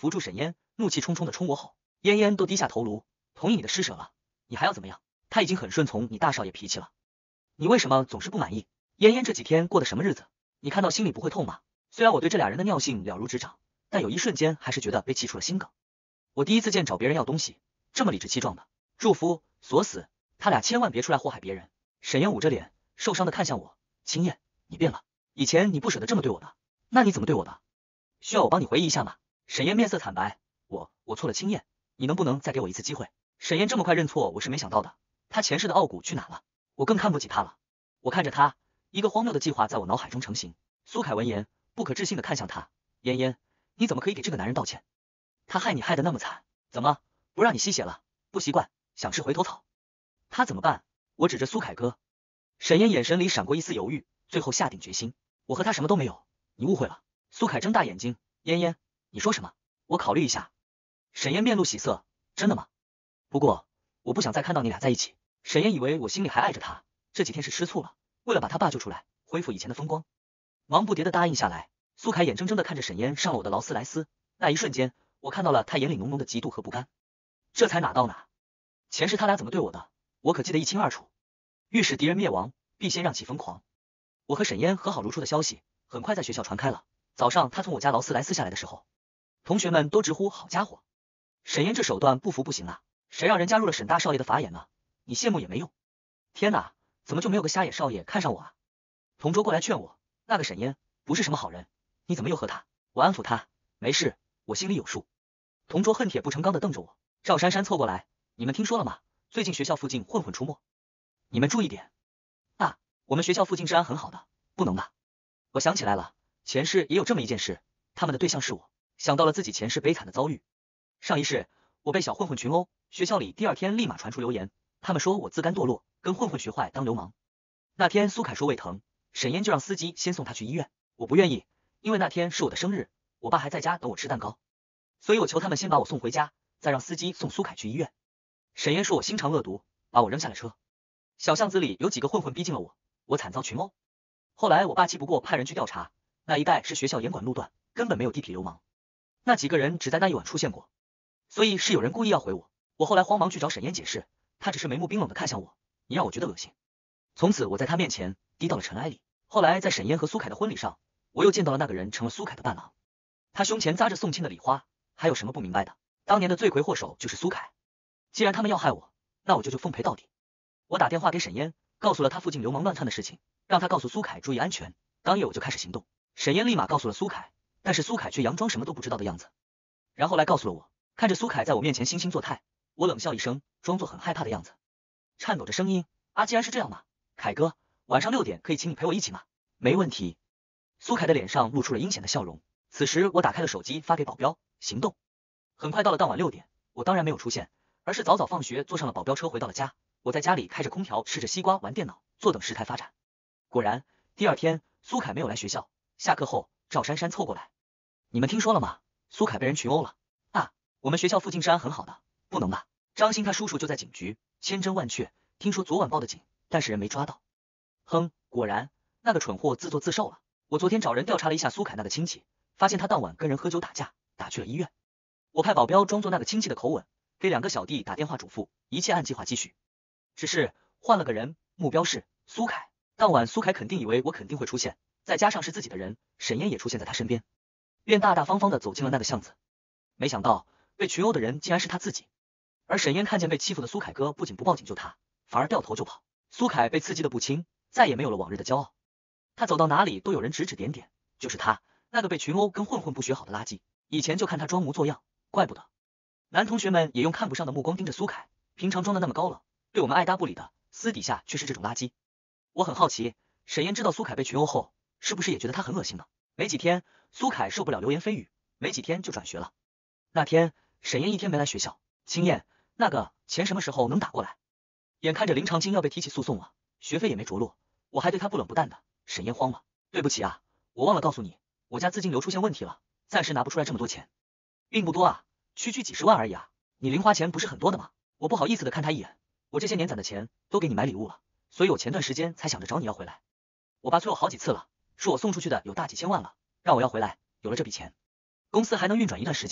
扶住沈嫣，怒气冲冲的冲我吼。嫣嫣都低下头颅，同意你的施舍了，你还要怎么样？他已经很顺从你大少爷脾气了，你为什么总是不满意？嫣嫣这几天过的什么日子？你看到心里不会痛吗？虽然我对这俩人的尿性了如指掌，但有一瞬间还是觉得被气出了心梗。我第一次见找别人要东西这么理直气壮的。祝夫，锁死，他俩千万别出来祸害别人。沈嫣捂着脸，受伤的看向我，青叶，你变了，以前你不舍得这么对我的，那你怎么对我的？需要我帮你回忆一下吗？沈嫣面色惨白，我我错了，青叶，你能不能再给我一次机会？沈嫣这么快认错，我是没想到的，她前世的傲骨去哪了？我更看不起她了。我看着她，一个荒谬的计划在我脑海中成型。苏凯闻言，不可置信的看向他，嫣嫣，你怎么可以给这个男人道歉？他害你害得那么惨，怎么不让你吸血了？不习惯，想吃回头草。他怎么办？我指着苏凯哥。沈嫣眼神里闪过一丝犹豫，最后下定决心，我和他什么都没有，你误会了。苏凯睁大眼睛，嫣嫣，你说什么？我考虑一下。沈嫣面露喜色，真的吗？不过我不想再看到你俩在一起。沈嫣以为我心里还爱着他，这几天是吃醋了，为了把他爸救出来，恢复以前的风光，忙不迭的答应下来。苏凯眼睁睁的看着沈嫣上了我的劳斯莱斯，那一瞬间，我看到了他眼里浓浓的嫉妒和不甘。这才哪到哪，前世他俩怎么对我的，我可记得一清二楚。欲使敌人灭亡，必先让其疯狂。我和沈嫣和好如初的消息很快在学校传开了。早上他从我家劳斯莱斯下来的时候，同学们都直呼好家伙，沈嫣这手段不服不行啊，谁让人家入了沈大少爷的法眼呢？你羡慕也没用。天哪，怎么就没有个瞎野少爷看上我啊？同桌过来劝我，那个沈嫣不是什么好人，你怎么又和他？我安抚他，没事，我心里有数。同桌恨铁不成钢的瞪着我。赵珊珊凑过来，你们听说了吗？最近学校附近混混出没，你们注意点啊！我们学校附近治安很好的，不能吧？我想起来了，前世也有这么一件事，他们的对象是我，想到了自己前世悲惨的遭遇。上一世我被小混混群殴，学校里第二天立马传出流言，他们说我自甘堕落，跟混混学坏当流氓。那天苏凯说胃疼，沈嫣就让司机先送他去医院，我不愿意，因为那天是我的生日，我爸还在家等我吃蛋糕，所以我求他们先把我送回家，再让司机送苏凯去医院。沈嫣说我心肠恶毒，把我扔下了车。小巷子里有几个混混逼近了我，我惨遭群殴。后来我爸气不过，派人去调查，那一带是学校严管路段，根本没有地痞流氓，那几个人只在那一晚出现过，所以是有人故意要毁我。我后来慌忙去找沈嫣解释，她只是眉目冰冷的看向我，你让我觉得恶心。从此我在她面前低到了尘埃里。后来在沈嫣和苏凯的婚礼上，我又见到了那个人，成了苏凯的伴郎，他胸前扎着送亲的礼花。还有什么不明白的？当年的罪魁祸首就是苏凯，既然他们要害我，那我就就奉陪到底。我打电话给沈嫣，告诉了她附近流氓乱窜的事情，让她告诉苏凯注意安全。当夜我就开始行动。沈嫣立马告诉了苏凯，但是苏凯却佯装什么都不知道的样子，然后来告诉了我。看着苏凯在我面前惺惺作态，我冷笑一声，装作很害怕的样子，颤抖着声音，啊，既然是这样嘛，凯哥，晚上六点可以请你陪我一起吗？没问题。苏凯的脸上露出了阴险的笑容。此时我打开了手机，发给保镖，行动。很快到了当晚六点，我当然没有出现，而是早早放学，坐上了保镖车回到了家。我在家里开着空调，吃着西瓜，玩电脑，坐等事态发展。果然，第二天苏凯没有来学校。下课后，赵珊珊凑过来，你们听说了吗？苏凯被人群殴了啊！我们学校附近治安很好的，不能吧？张鑫他叔叔就在警局，千真万确，听说昨晚报的警，但是人没抓到。哼，果然那个蠢货自作自受了。我昨天找人调查了一下苏凯那个亲戚，发现他当晚跟人喝酒打架，打去了医院。我派保镖装作那个亲戚的口吻，给两个小弟打电话嘱咐，一切按计划继续。只是换了个人，目标是苏凯。当晚苏凯肯定以为我肯定会出现，再加上是自己的人，沈嫣也出现在他身边，便大大方方的走进了那个巷子。没想到被群殴的人竟然是他自己，而沈嫣看见被欺负的苏凯哥，不仅不报警救他，反而掉头就跑。苏凯被刺激的不轻，再也没有了往日的骄傲。他走到哪里都有人指指点点，就是他那个被群殴跟混混不学好的垃圾，以前就看他装模作样，怪不得男同学们也用看不上的目光盯着苏凯，平常装的那么高冷，对我们爱搭不理的，私底下却是这种垃圾。我很好奇，沈嫣知道苏凯被群殴后，是不是也觉得他很恶心呢？没几天，苏凯受不了流言蜚语，没几天就转学了。那天沈嫣一天没来学校，青燕，那个钱什么时候能打过来？眼看着林长青要被提起诉讼了，学费也没着落，我还对他不冷不淡的。沈嫣慌了，对不起啊，我忘了告诉你，我家资金流出现问题了，暂时拿不出来这么多钱，并不多啊，区区几十万而已啊，你零花钱不是很多的吗？我不好意思的看他一眼，我这些年攒的钱都给你买礼物了，所以我前段时间才想着找你要回来。我爸催我好几次了，说我送出去的有大几千万了，让我要回来，有了这笔钱，公司还能运转一段时间，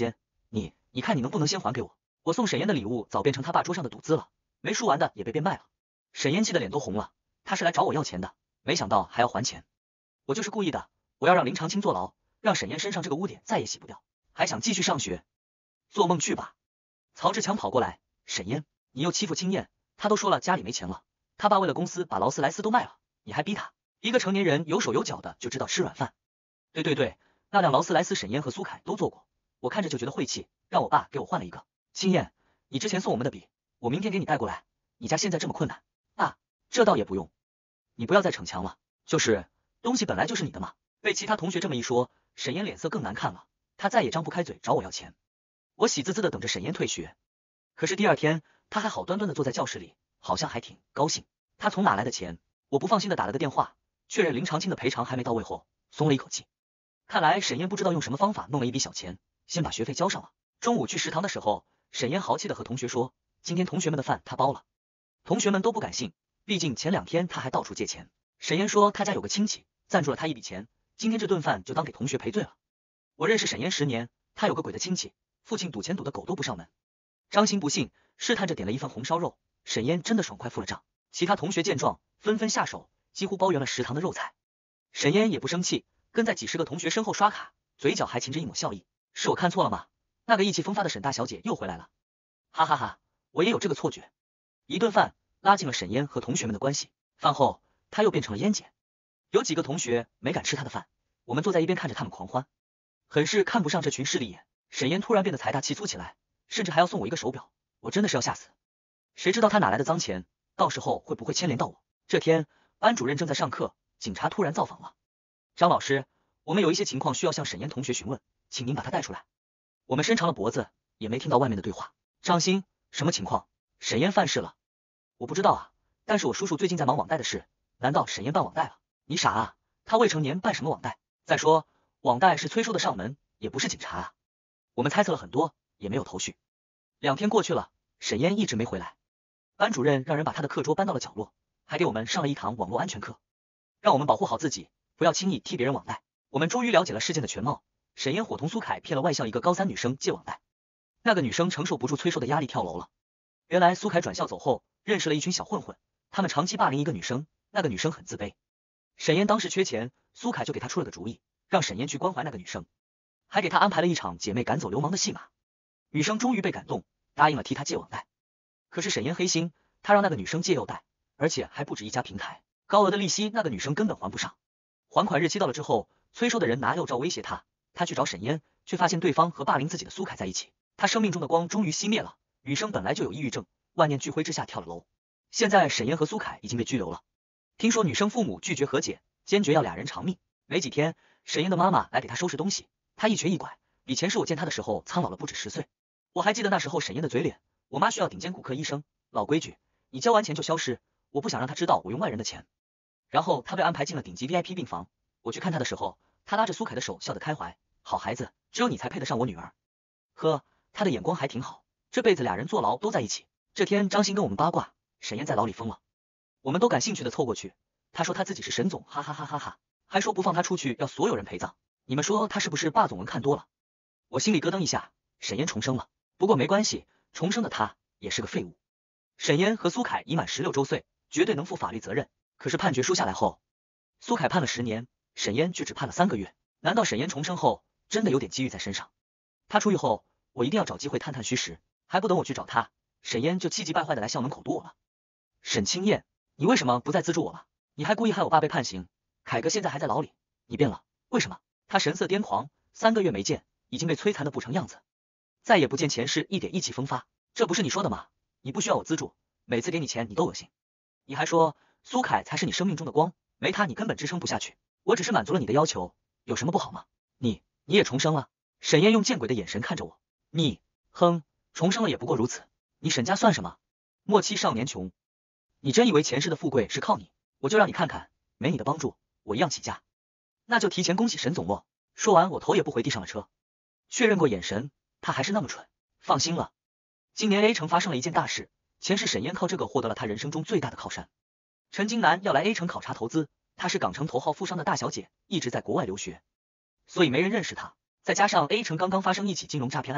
你，你看你能不能先还给我？我送沈嫣的礼物早变成他爸桌上的赌资了，没输完的也被变卖了。沈嫣气得脸都红了，他是来找我要钱的，没想到还要还钱。我就是故意的，我要让林长青坐牢，让沈嫣身上这个污点再也洗不掉，还想继续上学。做梦去吧！曹志强跑过来，沈嫣，你又欺负青燕，他都说了家里没钱了，他爸为了公司把劳斯莱斯都卖了，你还逼他？一个成年人有手有脚的就知道吃软饭。对对对，那辆劳斯莱斯沈嫣和苏凯都坐过，我看着就觉得晦气，让我爸给我换了一个。青燕，你之前送我们的笔，我明天给你带过来，你家现在这么困难。啊，这倒也不用，你不要再逞强了，就是东西本来就是你的嘛。被其他同学这么一说，沈嫣脸色更难看了，她再也张不开嘴找我要钱。我喜滋滋的等着沈嫣退学，可是第二天她还好端端的坐在教室里，好像还挺高兴。她从哪来的钱？我不放心的打了个电话，确认林长青的赔偿还没到位后，松了一口气。看来沈嫣不知道用什么方法弄了一笔小钱，先把学费交上了。中午去食堂的时候，沈嫣豪气的和同学说，今天同学们的饭她包了。同学们都不敢信，毕竟前两天她还到处借钱。沈嫣说她家有个亲戚赞助了她一笔钱，今天这顿饭就当给同学赔罪了。我认识沈嫣十年，她有个鬼的亲戚，父亲赌钱赌的狗都不上门。张鑫不信，试探着点了一份红烧肉，沈嫣真的爽快付了账。其他同学见状纷纷下手，几乎包圆了食堂的肉菜。沈嫣也不生气，跟在几十个同学身后刷卡，嘴角还噙着一抹笑意。是我看错了吗？那个意气风发的沈大小姐又回来了。哈哈哈，我也有这个错觉。一顿饭拉近了沈嫣和同学们的关系，饭后她又变成了嫣姐。有几个同学没敢吃她的饭，我们坐在一边看着他们狂欢，很是看不上这群势利眼。沈嫣突然变得财大气粗起来，甚至还要送我一个手表，我真的是要吓死。谁知道她哪来的脏钱，到时候会不会牵连到我？这天班主任正在上课，警察突然造访了。张老师，我们有一些情况需要向沈嫣同学询问，请您把她带出来。我们伸长了脖子，也没听到外面的对话。张鑫，什么情况？沈嫣犯事了？我不知道啊，但是我叔叔最近在忙网贷的事，难道沈嫣办网贷了？你傻啊，他未成年办什么网贷？再说网贷是催收的上门，也不是警察啊。我们猜测了很多，也没有头绪。两天过去了，沈嫣一直没回来。班主任让人把他的课桌搬到了角落，还给我们上了一堂网络安全课，让我们保护好自己，不要轻易替别人网贷。我们终于了解了事件的全貌，沈嫣伙同苏凯骗了外校一个高三女生借网贷，那个女生承受不住催收的压力跳楼了。原来苏凯转校走后，认识了一群小混混，他们长期霸凌一个女生，那个女生很自卑。沈嫣当时缺钱，苏凯就给她出了个主意，让沈嫣去关怀那个女生，还给她安排了一场姐妹赶走流氓的戏码。女生终于被感动，答应了替她借网贷。可是沈嫣黑心，她让那个女生借又贷，而且还不止一家平台，高额的利息那个女生根本还不上。还款日期到了之后，催收的人拿幼照威胁她，她去找沈嫣，却发现对方和霸凌自己的苏凯在一起，她生命中的光终于熄灭了。女生本来就有抑郁症，万念俱灰之下跳了楼。现在沈嫣和苏凯已经被拘留了。听说女生父母拒绝和解，坚决要俩人偿命。没几天，沈嫣的妈妈来给她收拾东西，她一瘸一拐，比前世我见她的时候苍老了不止十岁。我还记得那时候沈嫣的嘴脸，我妈需要顶尖骨科医生，老规矩，你交完钱就消失，我不想让她知道我用外人的钱。然后她被安排进了顶级 V I P 病房，我去看她的时候，她拉着苏凯的手笑得开怀，好孩子，只有你才配得上我女儿。呵，她的眼光还挺好，这辈子俩人坐牢都在一起。这天张鑫跟我们八卦，沈嫣在牢里疯了，我们都感兴趣的凑过去，他说他自己是沈总，哈哈哈哈哈，还说不放他出去要所有人陪葬。你们说他是不是霸总文看多了？我心里咯噔一下，沈嫣重生了，不过没关系，重生的他也是个废物。沈嫣和苏凯已满十六周岁，绝对能负法律责任。可是判决书下来后，苏凯判了十年，沈嫣却只判了三个月。难道沈嫣重生后真的有点机遇在身上？他出狱后，我一定要找机会探探虚实。还不等我去找他，沈嫣就气急败坏的来校门口堵我了。沈青燕，你为什么不再资助我了？你还故意害我爸被判刑，凯哥现在还在牢里，你变了，为什么？他神色癫狂，三个月没见，已经被摧残的不成样子，再也不见前世一点意气风发。这不是你说的吗？你不需要我资助，每次给你钱你都恶心。你还说苏凯才是你生命中的光，没他你根本支撑不下去。我只是满足了你的要求，有什么不好吗？你你也重生了？沈嫣用见鬼的眼神看着我，你哼，重生了也不过如此，你沈家算什么？莫欺少年穷。你真以为前世的富贵是靠你？我就让你看看，没你的帮助，我一样起家。那就提前恭喜沈总喽。说完，我头也不回地上了车。确认过眼神，他还是那么蠢。放心了，今年 A 城发生了一件大事，前世沈嫣靠这个获得了他人生中最大的靠山。陈金南要来 A 城考察投资，她是港城头号富商的大小姐，一直在国外留学，所以没人认识她。再加上 A 城刚刚发生一起金融诈骗案件，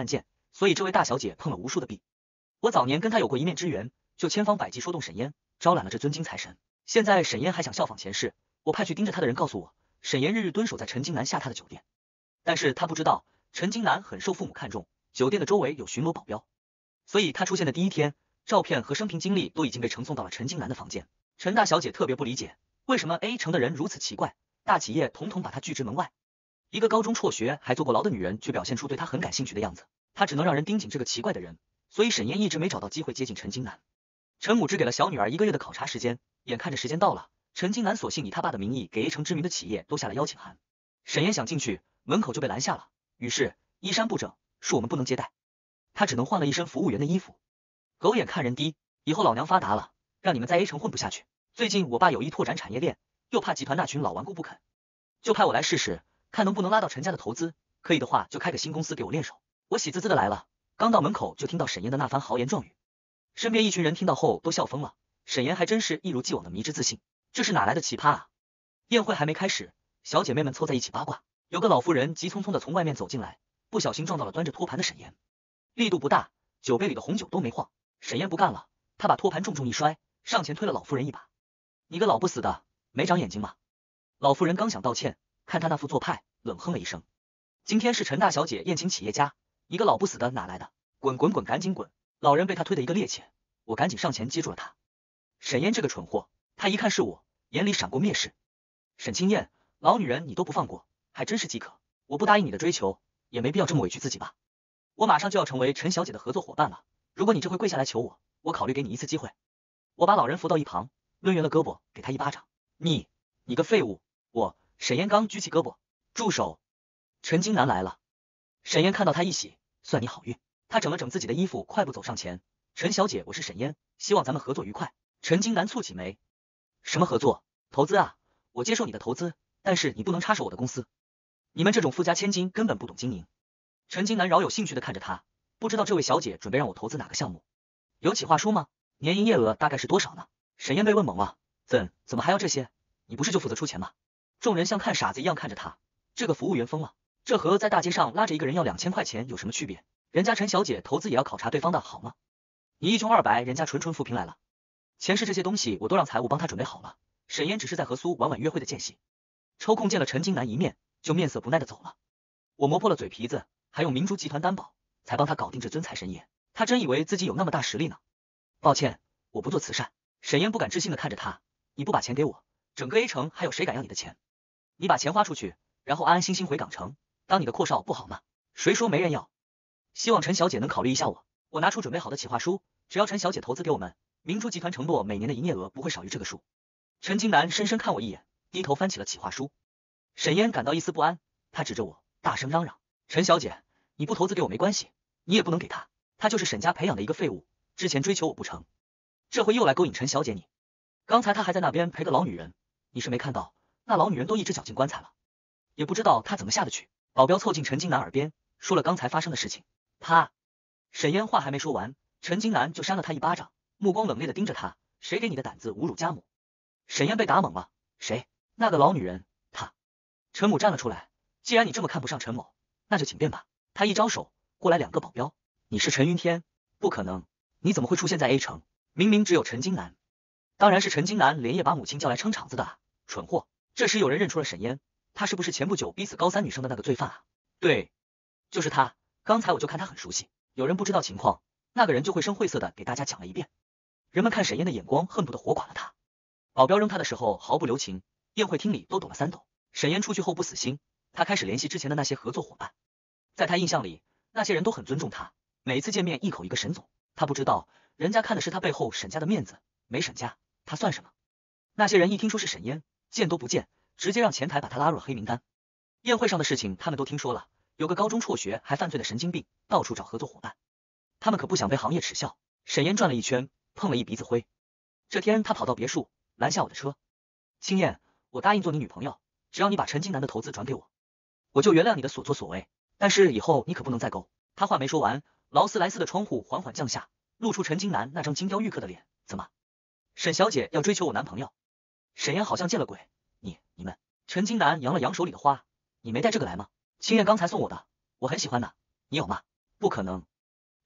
所以这位大小姐碰了无数的壁。我早年跟她有过一面之缘，就千方百计说动沈烟，招揽了这尊金财神。现在沈烟还想效仿前世，我派去盯着她的人告诉我，沈烟日日蹲守在陈金南下榻的酒店，但是她不知道陈金南很受父母看重，酒店的周围有巡逻保镖，所以他出现的第一天，照片和生平经历都已经被呈送到了陈金南的房间。陈大小姐特别不理解，为什么 A 城的人如此奇怪，大企业统统把她拒之门外。一个高中辍学还坐过牢的女人，却表现出对她很感兴趣的样子，她只能让人盯紧这个奇怪的人，所以沈烟一直没找到机会接近陈金南。陈母只给了小女儿一个月的考察时间，眼看着时间到了，陈金南索性以他爸的名义给 A 城知名的企业都下了邀请函。沈烟想进去，门口就被拦下了，于是衣衫不整，恕我们不能接待。他只能换了一身服务员的衣服。狗眼看人低，以后老娘发达了，让你们在 A 城混不下去。最近我爸有意拓展产业链，又怕集团那群老顽固不肯，就派我来试试，看能不能拉到陈家的投资，可以的话就开个新公司给我练手。我喜滋滋的来了，刚到门口就听到沈烟的那番豪言壮语，身边一群人听到后都笑疯了。沈烟还真是一如既往的迷之自信，这是哪来的奇葩啊？宴会还没开始，小姐妹们凑在一起八卦，有个老妇人急匆匆的从外面走进来，不小心撞到了端着托盘的沈烟，力度不大，酒杯里的红酒都没晃。沈烟不干了，他把托盘重重一摔，上前推了老妇人一把。你个老不死的，没长眼睛吗？老妇人刚想道歉，看他那副做派，冷哼了一声。今天是陈大小姐宴请企业家，一个老不死的哪来的？滚滚滚，赶紧滚！老人被他推得一个趔趄，我赶紧上前接住了他。沈烟这个蠢货，他一看是我，眼里闪过蔑视。沈清燕，老女人你都不放过，还真是饥渴。我不答应你的追求，也没必要这么委屈自己吧。我马上就要成为陈小姐的合作伙伴了，如果你这回跪下来求我，我考虑给你一次机会。我把老人扶到一旁，抡圆了胳膊给他一巴掌。你，你个废物！我，沈烟刚举起胳膊，住手！陈金南来了。沈烟看到他一喜，算你好运。他整了整自己的衣服，快步走上前。陈小姐，我是沈烟，希望咱们合作愉快。陈金南蹙起眉，什么合作？投资啊，我接受你的投资，但是你不能插手我的公司。你们这种富家千金根本不懂经营。陈金南饶有兴趣的看着他，不知道这位小姐准备让我投资哪个项目？有企划书吗？年营业额大概是多少呢？沈烟被问懵了，怎怎么还要这些？你不是就负责出钱吗？众人像看傻子一样看着他，这个服务员疯了，这和在大街上拉着一个人要两千块钱有什么区别？人家陈小姐投资也要考察对方的好吗？你一穷二白，人家纯纯扶贫来了。前世这些东西我都让财务帮他准备好了，沈烟只是在和苏婉婉约会的间隙，抽空见了陈金南一面，就面色不耐的走了。我磨破了嘴皮子，还用明珠集团担保，才帮他搞定这尊财神爷。他真以为自己有那么大实力呢？抱歉，我不做慈善。沈烟不敢置信的看着他，你不把钱给我，整个 A 城还有谁敢要你的钱？你把钱花出去，然后安安心心回港城，当你的阔少不好吗？谁说没人要？希望陈小姐能考虑一下我。我拿出准备好的企划书，只要陈小姐投资给我们，明珠集团承诺每年的营业额不会少于这个数。陈金南深深看我一眼，低头翻起了企划书。沈烟感到一丝不安，他指着我，大声嚷嚷：陈小姐，你不投资给我没关系，你也不能给他，他就是沈家培养的一个废物，之前追求我不成，这回又来勾引陈小姐你。刚才他还在那边陪个老女人，你是没看到，那老女人都一只脚进棺材了，也不知道他怎么下得去。保镖凑近陈金南耳边，说了刚才发生的事情。啪！沈烟话还没说完，陈金南就扇了他一巴掌，目光冷冽的盯着他，谁给你的胆子侮辱家母？沈烟被打懵了，谁？那个老女人，她。陈母站了出来，既然你这么看不上陈某，那就请便吧。他一招手，过来两个保镖。你是陈云天？不可能，你怎么会出现在 A 城？明明只有陈金南。当然是陈金南连夜把母亲叫来撑场子的啊，蠢货。这时有人认出了沈烟，他是不是前不久逼死高三女生的那个罪犯啊？对，就是他，刚才我就看他很熟悉。有人不知道情况，那个人就绘声绘色的给大家讲了一遍。人们看沈烟的眼光恨不得活垮了他。保镖扔他的时候毫不留情，宴会厅里都抖了三抖。沈烟出去后不死心，他开始联系之前的那些合作伙伴。在他印象里，那些人都很尊重他，每一次见面一口一个沈总。他不知道，人家看的是他背后沈家的面子，没沈家，他算什么？那些人一听说是沈烟，见都不见，直接让前台把他拉入了黑名单。宴会上的事情他们都听说了，有个高中辍学还犯罪的神经病，到处找合作伙伴。他们可不想被行业耻笑。沈烟转了一圈，碰了一鼻子灰。这天他跑到别墅，拦下我的车。青燕，我答应做你女朋友，只要你把陈金南的投资转给我，我就原谅你的所作所为，但是以后你可不能再勾。他话没说完，劳斯莱斯的窗户缓缓降下，露出陈金南那张金雕玉刻的脸。怎么，沈小姐要追求我男朋友？沈烟好像见了鬼。你你们。陈金南扬了扬手里的花，你没带这个来吗？青燕刚才送我的，我很喜欢的，你有吗？不可能，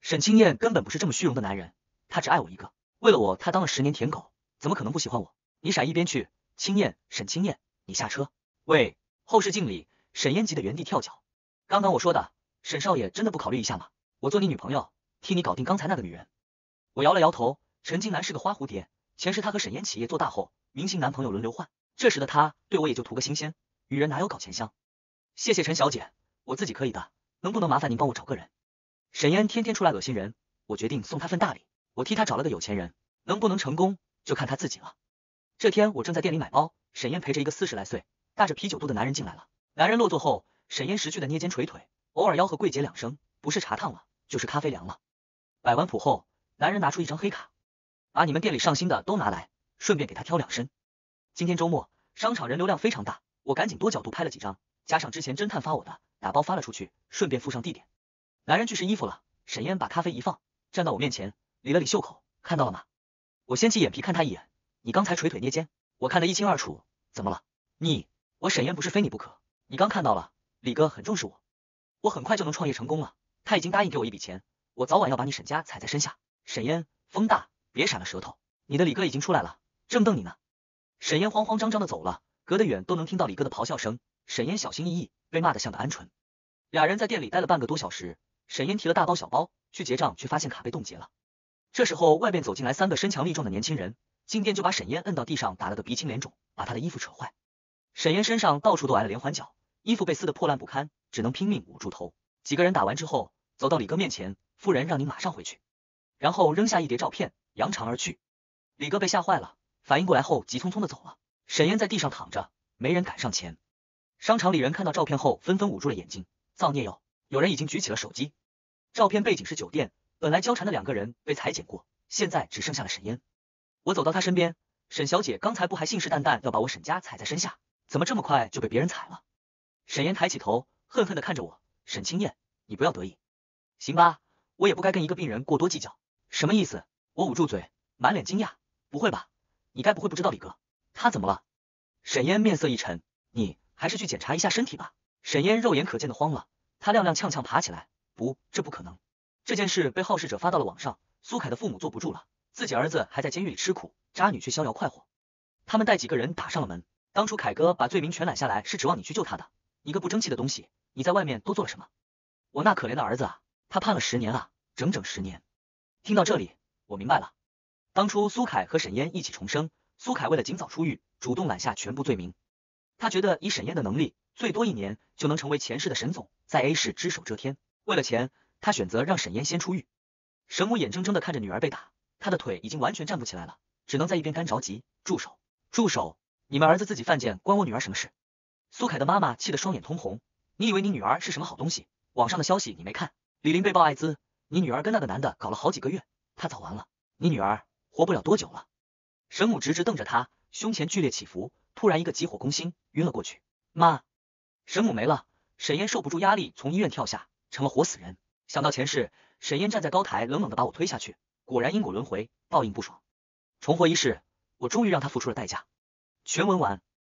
沈清燕根本不是这么虚荣的男人，他只爱我一个，为了我他当了十年舔狗，怎么可能不喜欢我？你闪一边去，清燕，沈清燕，你下车。喂，后视镜里，沈嫣急得原地跳脚。刚刚我说的，沈少爷真的不考虑一下吗？我做你女朋友，替你搞定刚才那个女人。我摇了摇头，陈金南是个花蝴蝶，前世他和沈嫣企业做大后，明星男朋友轮流换，这时的他对我也就图个新鲜，女人哪有搞钱香？谢谢陈小姐，我自己可以的，能不能麻烦您帮我找个人？沈嫣天天出来恶心人，我决定送她份大礼，我替她找了个有钱人，能不能成功就看她自己了。这天我正在店里买包，沈嫣陪着一个四十来岁、大着啤酒肚的男人进来了。男人落座后，沈嫣识趣的捏肩捶腿，偶尔吆喝柜姐两声，不是茶烫了，就是咖啡凉了。摆完谱后，男人拿出一张黑卡，把你们店里上新的都拿来，顺便给他挑两身。今天周末，商场人流量非常大，我赶紧多角度拍了几张，加上之前侦探发我的，打包发了出去，顺便附上地点。男人去试衣服了，沈嫣把咖啡一放，站到我面前，理了理袖口，看到了吗？我掀起眼皮看他一眼，你刚才捶腿捏肩，我看得一清二楚，怎么了？你，我沈嫣不是非你不可，你刚看到了，李哥很重视我，我很快就能创业成功了，他已经答应给我一笔钱，我早晚要把你沈家踩在身下。沈嫣，风大，别闪了舌头，你的李哥已经出来了，正瞪你呢。沈嫣慌慌张张的走了，隔得远都能听到李哥的咆哮声，沈嫣小心翼翼，被骂得像个鹌鹑。俩人在店里待了半个多小时，沈嫣提了大包小包去结账，却发现卡被冻结了。这时候外面走进来三个身强力壮的年轻人，进店就把沈嫣摁到地上，打了个鼻青脸肿，把她的衣服扯坏。沈嫣身上到处都挨了连环脚，衣服被撕得破烂不堪，只能拼命捂住头。几个人打完之后，走到李哥面前，夫人让你马上回去，然后扔下一叠照片，扬长而去。李哥被吓坏了，反应过来后急匆匆的走了。沈嫣在地上躺着，没人敢上前。商场里人看到照片后纷纷捂住了眼睛，造孽哟！有人已经举起了手机，照片背景是酒店，本来交缠的两个人被裁剪过，现在只剩下了沈嫣。我走到她身边，沈小姐刚才不还信誓旦旦要把我沈家踩在身下，怎么这么快就被别人踩了？沈嫣抬起头，恨恨的看着我，沈清燕，你不要得意。行吧，我也不该跟一个病人过多计较。什么意思？我捂住嘴，满脸惊讶，不会吧？你该不会不知道李哥他怎么了？沈嫣面色一沉，你还是去检查一下身体吧。沈嫣肉眼可见的慌了，她踉踉跄跄爬起来，不，这不可能。这件事被好事者发到了网上，苏凯的父母坐不住了，自己儿子还在监狱里吃苦，渣女却逍遥快活。他们带几个人打上了门，当初凯哥把罪名全揽下来是指望你去救他的，一个不争气的东西，你在外面都做了什么？我那可怜的儿子啊，他判了十年啊，整整十年。听到这里，我明白了，当初苏凯和沈嫣一起重生，苏凯为了尽早出狱，主动揽下全部罪名。他觉得以沈嫣的能力，最多一年就能成为前世的沈总，在 A 市只手遮天。为了钱，他选择让沈嫣先出狱。沈母眼睁睁的看着女儿被打，她的腿已经完全站不起来了，只能在一边干着急。住手！住手！你们儿子自己犯贱，关我女儿什么事？苏凯的妈妈气得双眼通红，你以为你女儿是什么好东西？网上的消息你没看？李玲被曝艾滋，你女儿跟那个男的搞了好几个月，她早完了，你女儿活不了多久了。沈母直直瞪着她，胸前剧烈起伏，突然一个急火攻心，晕了过去。妈！沈母没了，沈嫣受不住压力从医院跳下，成了活死人。想到前世，沈嫣站在高台冷冷的把我推下去，果然因果轮回，报应不爽。重活一世，我终于让她付出了代价。全文完。